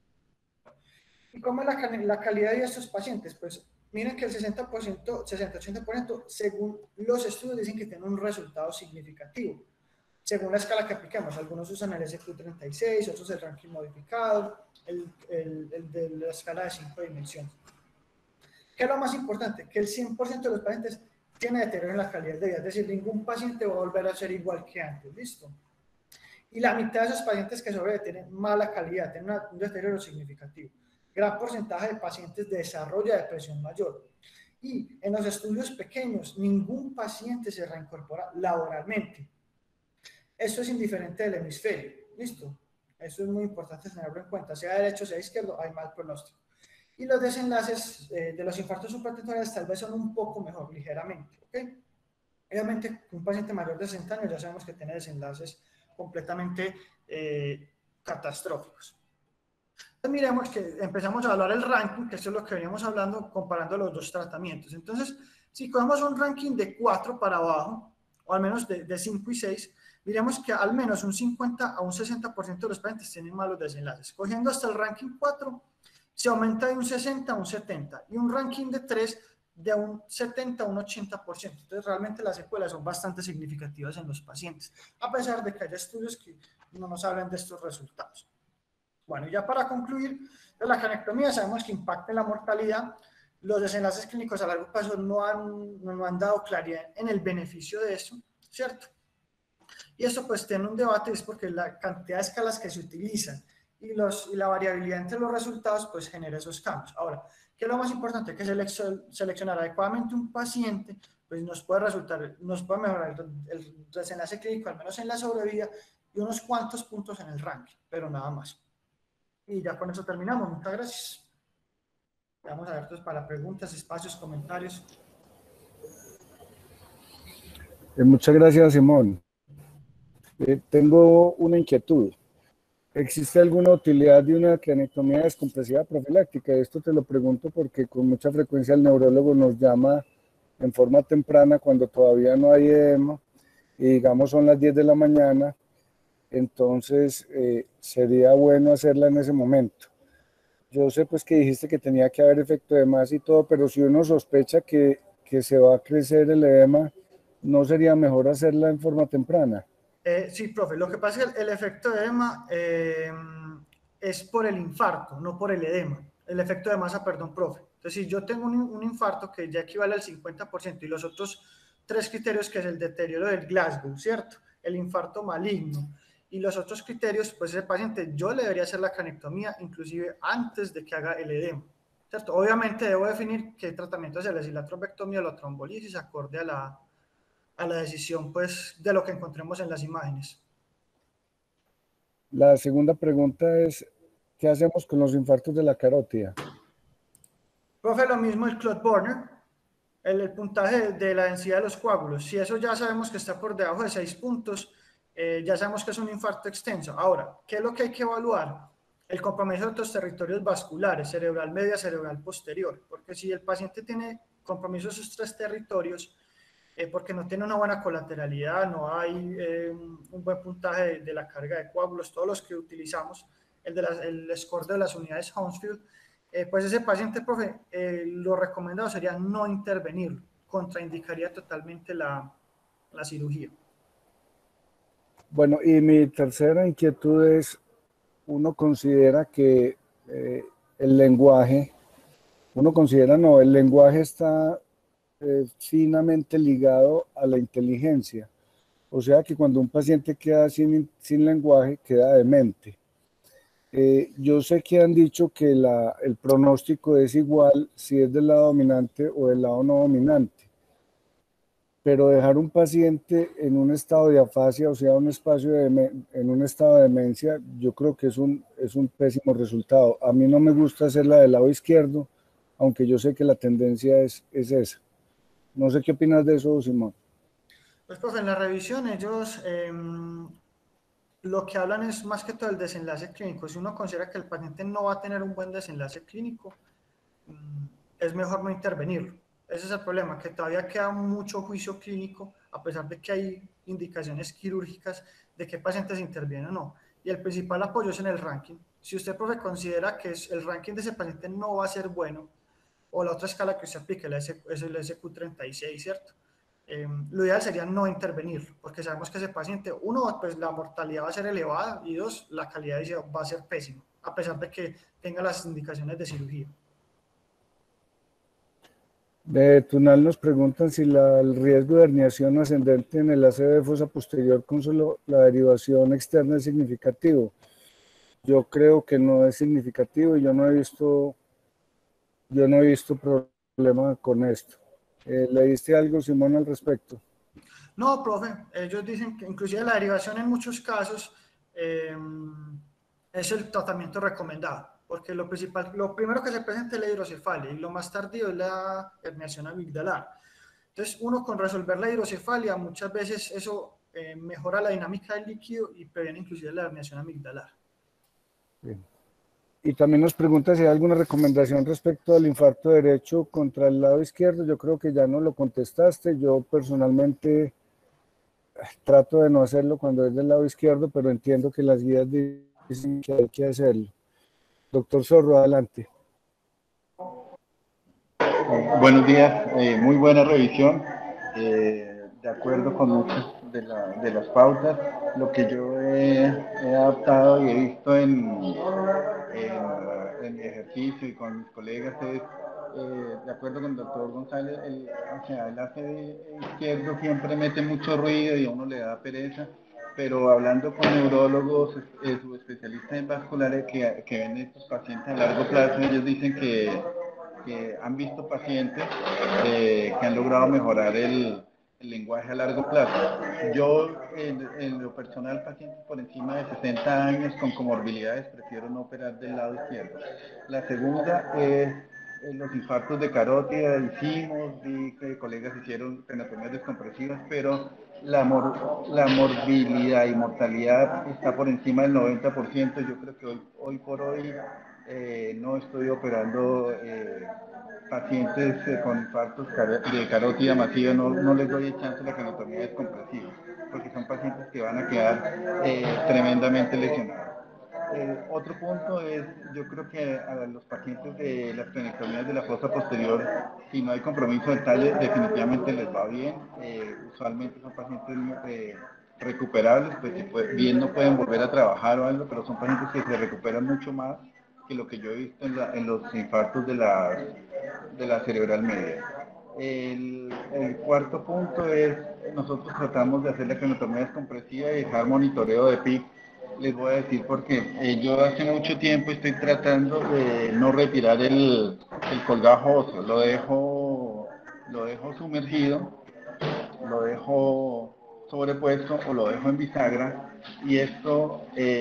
Speaker 1: ¿Y cómo es la calidad de estos pacientes? Pues miren que el 60%, 60-80%, según los estudios, dicen que tienen un resultado significativo. Según la escala que apliquemos, algunos usan el SQ36, otros el ranking modificado, el de la escala de 5 dimensiones. ¿Qué es lo más importante? Que el 100% de los pacientes tiene deterioro en la calidad de vida, es decir, ningún paciente va a volver a ser igual que antes, ¿listo? Y la mitad de esos pacientes que sobreviven tienen mala calidad, tienen un deterioro significativo. Gran porcentaje de pacientes desarrolla depresión mayor. Y en los estudios pequeños, ningún paciente se reincorpora laboralmente. Esto es indiferente del hemisferio, ¿listo? Eso es muy importante tenerlo en cuenta, sea derecho, sea izquierdo, hay mal pronóstico. Y los desenlaces de los infartos supratentoriales tal vez son un poco mejor, ligeramente, ¿ok? Obviamente, un paciente mayor de 60 años ya sabemos que tiene desenlaces completamente catastróficos. Entonces, miremos que empezamos a hablar el ranking, que esto es lo que veníamos hablando, comparando los dos tratamientos. Entonces, si cogemos un ranking de 4 para abajo, o al menos de 5 y 6, miremos que al menos un 50 a un 60% de los pacientes tienen malos desenlaces. Cogiendo hasta el ranking 4, se aumenta de un 60 a un 70, y un ranking de 3 de un 70 a un 80%. Entonces, realmente las secuelas son bastante significativas en los pacientes, a pesar de que haya estudios que no nos hablan de estos resultados. Bueno, ya para concluir, la canectomía sabemos que impacta en la mortalidad. Los desenlaces clínicos a largo plazo no han dado claridad en el beneficio de eso, ¿cierto? Y eso pues tiene un debate, es porque la cantidad de escalas que se utilizan y la variabilidad entre los resultados pues genera esos cambios. Ahora, ¿qué es lo más importante? Que seleccionar adecuadamente un paciente pues nos puede mejorar el desenlace clínico, al menos en la sobrevida, y unos cuantos puntos en el ranking, pero nada más. Y ya con eso terminamos. Muchas gracias. Vamos abiertos para preguntas, espacios, comentarios.
Speaker 2: Muchas gracias, Simón. Tengo una inquietud. ¿Existe alguna utilidad de una cranectomía descompresiva profiláctica? Esto te lo pregunto porque con mucha frecuencia el neurólogo nos llama en forma temprana cuando todavía no hay edema y digamos son las 10 de la mañana, entonces sería bueno hacerla en ese momento. Yo sé pues que dijiste que tenía que haber efecto de masa y todo, pero si uno sospecha que se va a crecer el edema, ¿no sería mejor hacerla en forma temprana?
Speaker 1: Sí, profe, lo que pasa es que el efecto de edema es por el infarto, no por el edema. El efecto de masa, perdón, profe. Entonces, si yo tengo un infarto que ya equivale al 50% y los otros tres criterios, que es el deterioro del Glasgow, ¿cierto? El infarto maligno y los otros criterios, pues ese paciente yo le debería hacer la canectomía inclusive antes de que haga el edema, ¿cierto? Obviamente debo definir qué tratamiento hacerle, si la trombectomía o la trombolisis, acorde a la decisión pues de lo que encontremos en las imágenes.
Speaker 2: La segunda pregunta es, ¿qué hacemos con los infartos de la carótida?
Speaker 1: Profe, lo mismo el Claude Burner, el puntaje de la densidad de los coágulos. Si eso ya sabemos que está por debajo de 6 puntos, ya sabemos que es un infarto extenso. Ahora, ¿qué es lo que hay que evaluar? El compromiso de otros territorios vasculares, cerebral media, cerebral posterior, porque si el paciente tiene compromiso de esos tres territorios, porque no tiene una buena colateralidad, no hay un buen puntaje de la carga de coágulos, todos los que utilizamos, el score de las unidades Hounsfield, pues ese paciente, profe, lo recomendado sería no intervenir, contraindicaría totalmente la cirugía.
Speaker 2: Bueno, y mi tercera inquietud es, uno considera que el lenguaje, el lenguaje está finamente ligado a la inteligencia. O sea que cuando un paciente queda sin lenguaje, queda demente. Yo sé que han dicho que el pronóstico es igual si es del lado dominante o del lado no dominante, pero dejar un paciente en un estado de afasia, o sea, en un estado de demencia, yo creo que es un pésimo resultado. A mí no me gusta hacerla del lado izquierdo, aunque yo sé que la tendencia es esa. No sé qué opinas de eso, Simón.
Speaker 1: Pues, profe, en la revisión ellos lo que hablan es más que todo el desenlace clínico. Si uno considera que el paciente no va a tener un buen desenlace clínico, es mejor no intervenirlo. Ese es el problema, que todavía queda mucho juicio clínico, a pesar de que hay indicaciones quirúrgicas de qué pacientes intervienen o no. Y el principal apoyo es en el ranking. Si usted, profe, considera que el ranking de ese paciente no va a ser bueno, o la otra escala que usted aplique, es el SQ36, ¿cierto? Lo ideal sería no intervenir, porque sabemos que ese paciente, uno, pues la mortalidad va a ser elevada, y dos, la calidad de vida va a ser pésima, a pesar de que tenga las indicaciones de cirugía.
Speaker 2: De Tunal nos preguntan si el riesgo de herniación ascendente en el ACV de fosa posterior con solo la derivación externa es significativo. Yo creo que no es significativo y yo no he visto problema con esto. ¿Le diste algo, Simón, al respecto?
Speaker 1: No, profe, ellos dicen que inclusive la derivación en muchos casos es el tratamiento recomendado, porque lo primero que se presenta es la hidrocefalia y lo más tardío es la herniación amigdalar. Entonces, uno con resolver la hidrocefalia, muchas veces eso mejora la dinámica del líquido y previene inclusive la herniación amigdalar.
Speaker 2: Bien. Y también nos pregunta si hay alguna recomendación respecto al infarto derecho contra el lado izquierdo. Yo creo que ya no lo contestaste. Yo personalmente trato de no hacerlo cuando es del lado izquierdo, pero entiendo que las guías dicen que hay que hacerlo. Doctor Zorro, adelante.
Speaker 3: Buenos días, muy buena revisión, de acuerdo con muchas de las pautas. Lo que yo he adaptado y he visto en mi ejercicio y con mis colegas es, de acuerdo con el doctor González, o sea, el ACV izquierdo siempre mete mucho ruido y a uno le da pereza, pero hablando con neurólogos, subespecialistas en vasculares que ven estos pacientes a largo plazo, ellos dicen que han visto pacientes que han logrado mejorar el lenguaje a largo plazo. Yo, en lo personal, pacientes por encima de 60 años con comorbilidades, prefiero no operar del lado izquierdo. La segunda es los infartos de carótida. Hicimos, vi que colegas hicieron tenotomías descompresivas, pero la morbilidad y mortalidad está por encima del 90%. Yo creo que hoy por hoy no estoy operando pacientes con infartos de carótida masiva, no les doy chance a la craniotomía descompresiva, porque son pacientes que van a quedar tremendamente lesionados. Otro punto es, yo creo que a los pacientes de las craniotomías de la fosa posterior, si no hay compromiso del talle, definitivamente les va bien. Usualmente son pacientes recuperables, pues bien no pueden volver a trabajar o algo, pero son pacientes que se recuperan mucho más que lo que yo he visto en los infartos de la cerebral media. El cuarto punto es, nosotros tratamos de hacer la craniotomía descompresiva y dejar monitoreo de PIC. Les voy a decir por qué. Yo hace mucho tiempo estoy tratando de no retirar el colgajo óseo, lo dejo sumergido, lo dejo sobrepuesto o lo dejo en bisagra, y esto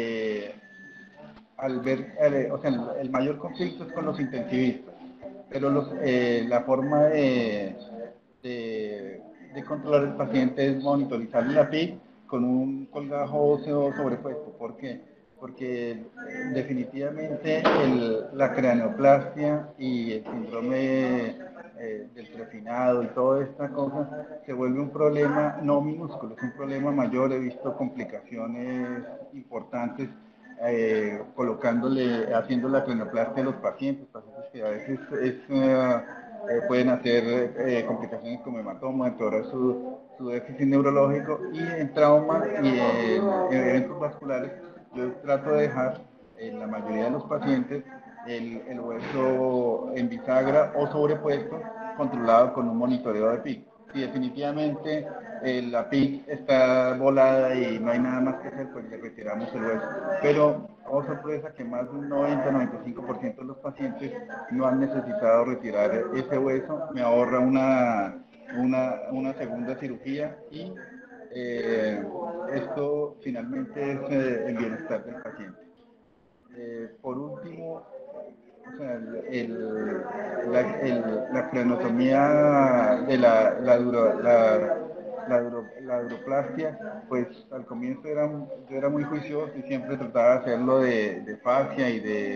Speaker 3: al ver, o sea, el mayor conflicto es con los intensivistas, pero la forma de controlar el paciente es monitorizar la PIC con un colgajo óseo sobrepuesto. ¿Por qué? Porque definitivamente la craneoplastia y el síndrome del trefinado y toda esta cosa se vuelve un problema no minúsculo, es un problema mayor. He visto complicaciones importantes haciendo la cranoplastia a los pacientes que a veces pueden hacer complicaciones como hematoma, empeorar su déficit neurológico, y en trauma y en eventos vasculares. Yo trato de dejar en la mayoría de los pacientes el hueso en bisagra o sobrepuesto, controlado con un monitoreo de PIC. Si definitivamente la PIC está volada y no hay nada más que hacer, pues le retiramos el hueso. Pero, oh sorpresa, que más de un 90-95% de los pacientes no han necesitado retirar ese hueso. Me ahorra una segunda cirugía, y esto finalmente es el bienestar del paciente. Por último, o sea, la crenotomía de la duroplastia, pues al comienzo yo era muy juicioso y siempre trataba de hacerlo de fascia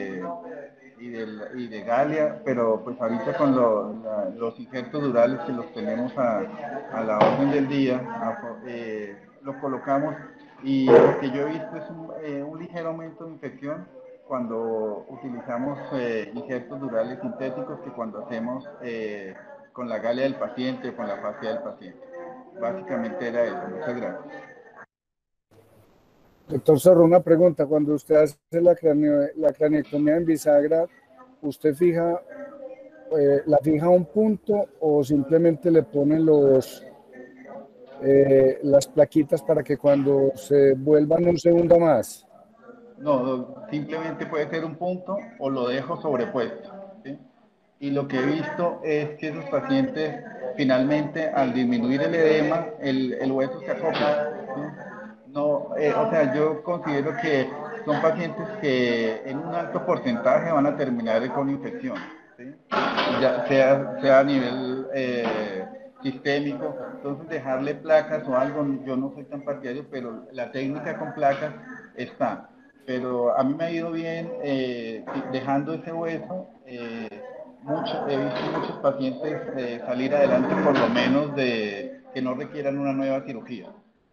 Speaker 3: y de galia, pero pues ahorita con los injertos durales que los tenemos a la orden del día, los colocamos, y lo que yo he visto es un ligero aumento de infección cuando utilizamos injertos durales sintéticos que cuando hacemos con la galia del paciente o con la fascia del paciente. Básicamente era eso. Muchas gracias.
Speaker 2: Doctor Zorro, una pregunta. Cuando usted hace la craneectomía en bisagra, ¿usted la fija a un punto o simplemente le pone las plaquitas para que cuando se vuelva no se hunda más?
Speaker 3: No, simplemente puede ser un punto o lo dejo sobrepuesto, ¿sí? Y lo que he visto es que esos pacientes finalmente, al disminuir el edema, el hueso se acopla, ¿sí? No, o sea, yo considero que son pacientes que en un alto porcentaje van a terminar con infección, ¿sí? Ya sea a nivel sistémico. Entonces, dejarle placas o algo, yo no soy tan partidario, pero la técnica con placas está. Pero a mí me ha ido bien dejando ese hueso. He visto muchos pacientes salir adelante, por lo menos que no requieran una nueva cirugía.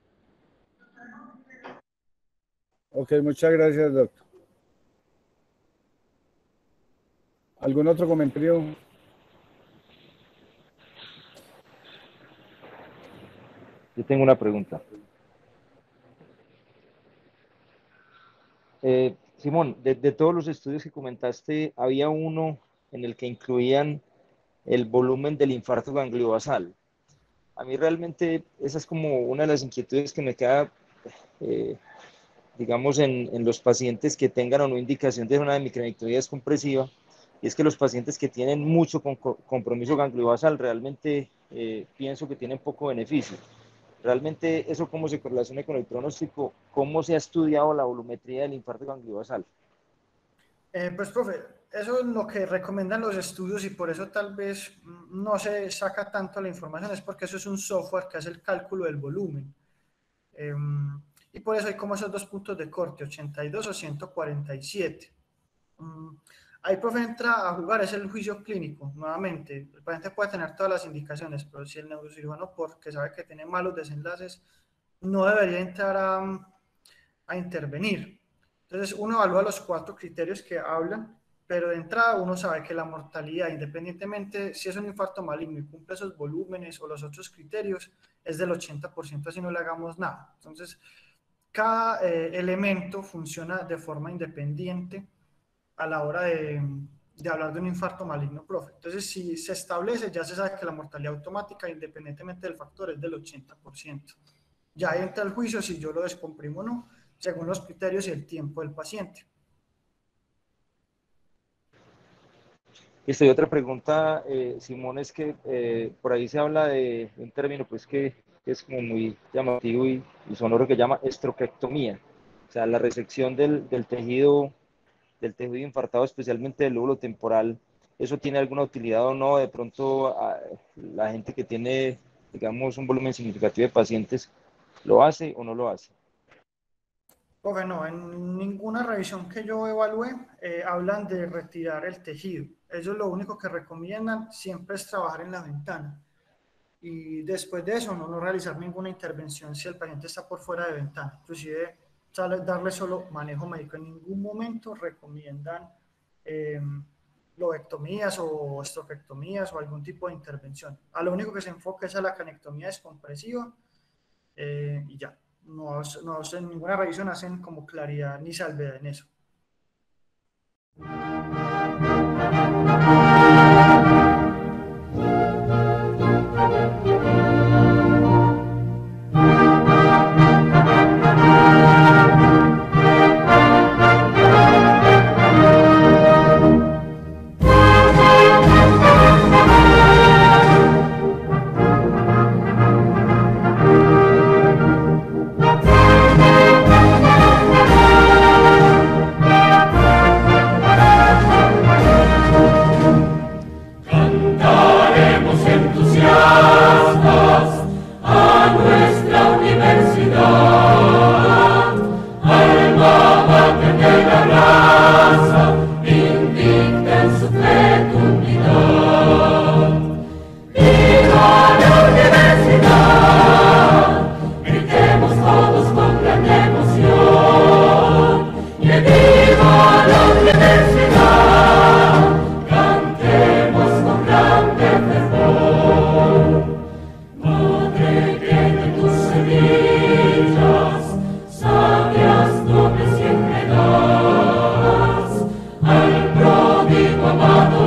Speaker 2: Ok, muchas gracias, doctor. ¿Algún otro comentario?
Speaker 4: Yo tengo una pregunta. Simón, de todos los estudios que comentaste, había uno en el que incluían el volumen del infarto gangliobasal. A mí realmente esa es como una de las inquietudes que me queda, eh, digamos, en los pacientes que tengan o no indicación de una hemicraniectomía descompresiva, y es que los pacientes que tienen mucho compromiso gangliobasal realmente pienso que tienen poco beneficio. Realmente eso cómo se correlaciona con el pronóstico, cómo se ha estudiado la volumetría del infarto gangliobasal.
Speaker 1: Pues, profe, eso es lo que recomiendan los estudios y por eso tal vez no se saca tanto la información, es porque eso es un software que hace el cálculo del volumen. Y por eso hay como esos dos puntos de corte, 82 o 147. Ahí, profe, entra a jugar, es el juicio clínico, nuevamente. El paciente puede tener todas las indicaciones, pero si el neurocirujano, porque sabe que tiene malos desenlaces, no debería entrar a intervenir. Entonces, uno evalúa los 4 criterios que hablan, pero de entrada uno sabe que la mortalidad, independientemente si es un infarto maligno y cumple esos volúmenes o los otros criterios, es del 80%, así no le hagamos nada. Entonces, cada elemento funciona de forma independiente a la hora de hablar de un infarto maligno, profe. Entonces, si se establece, ya se sabe que la mortalidad automática, independientemente del factor, es del 80%. Ya entra el juicio si yo lo descomprimo o no, según los criterios y el tiempo del paciente.
Speaker 4: Y otra pregunta, Simón, es que por ahí se habla de un término pues que es como muy llamativo y sonoro, que llama estroquectomía, o sea, la resección del tejido infartado, especialmente del lóbulo temporal. ¿Eso tiene alguna utilidad o no? De pronto la gente que tiene, digamos, un volumen significativo de pacientes, ¿lo hace o no lo hace?
Speaker 1: Profe, no, en ninguna revisión que yo evalué hablan de retirar el tejido. Ellos lo único que recomiendan siempre es trabajar en la ventana. Y después de eso no realizar ninguna intervención si el paciente está por fuera de ventana. Inclusive darle solo manejo médico. En ningún momento recomiendan lobectomías o estrofectomías o algún tipo de intervención. A lo único que se enfoca es a la canectomía descompresiva y ya. No en ninguna revisión hacen como claridad ni salvedad en eso.
Speaker 5: Al pródigo amado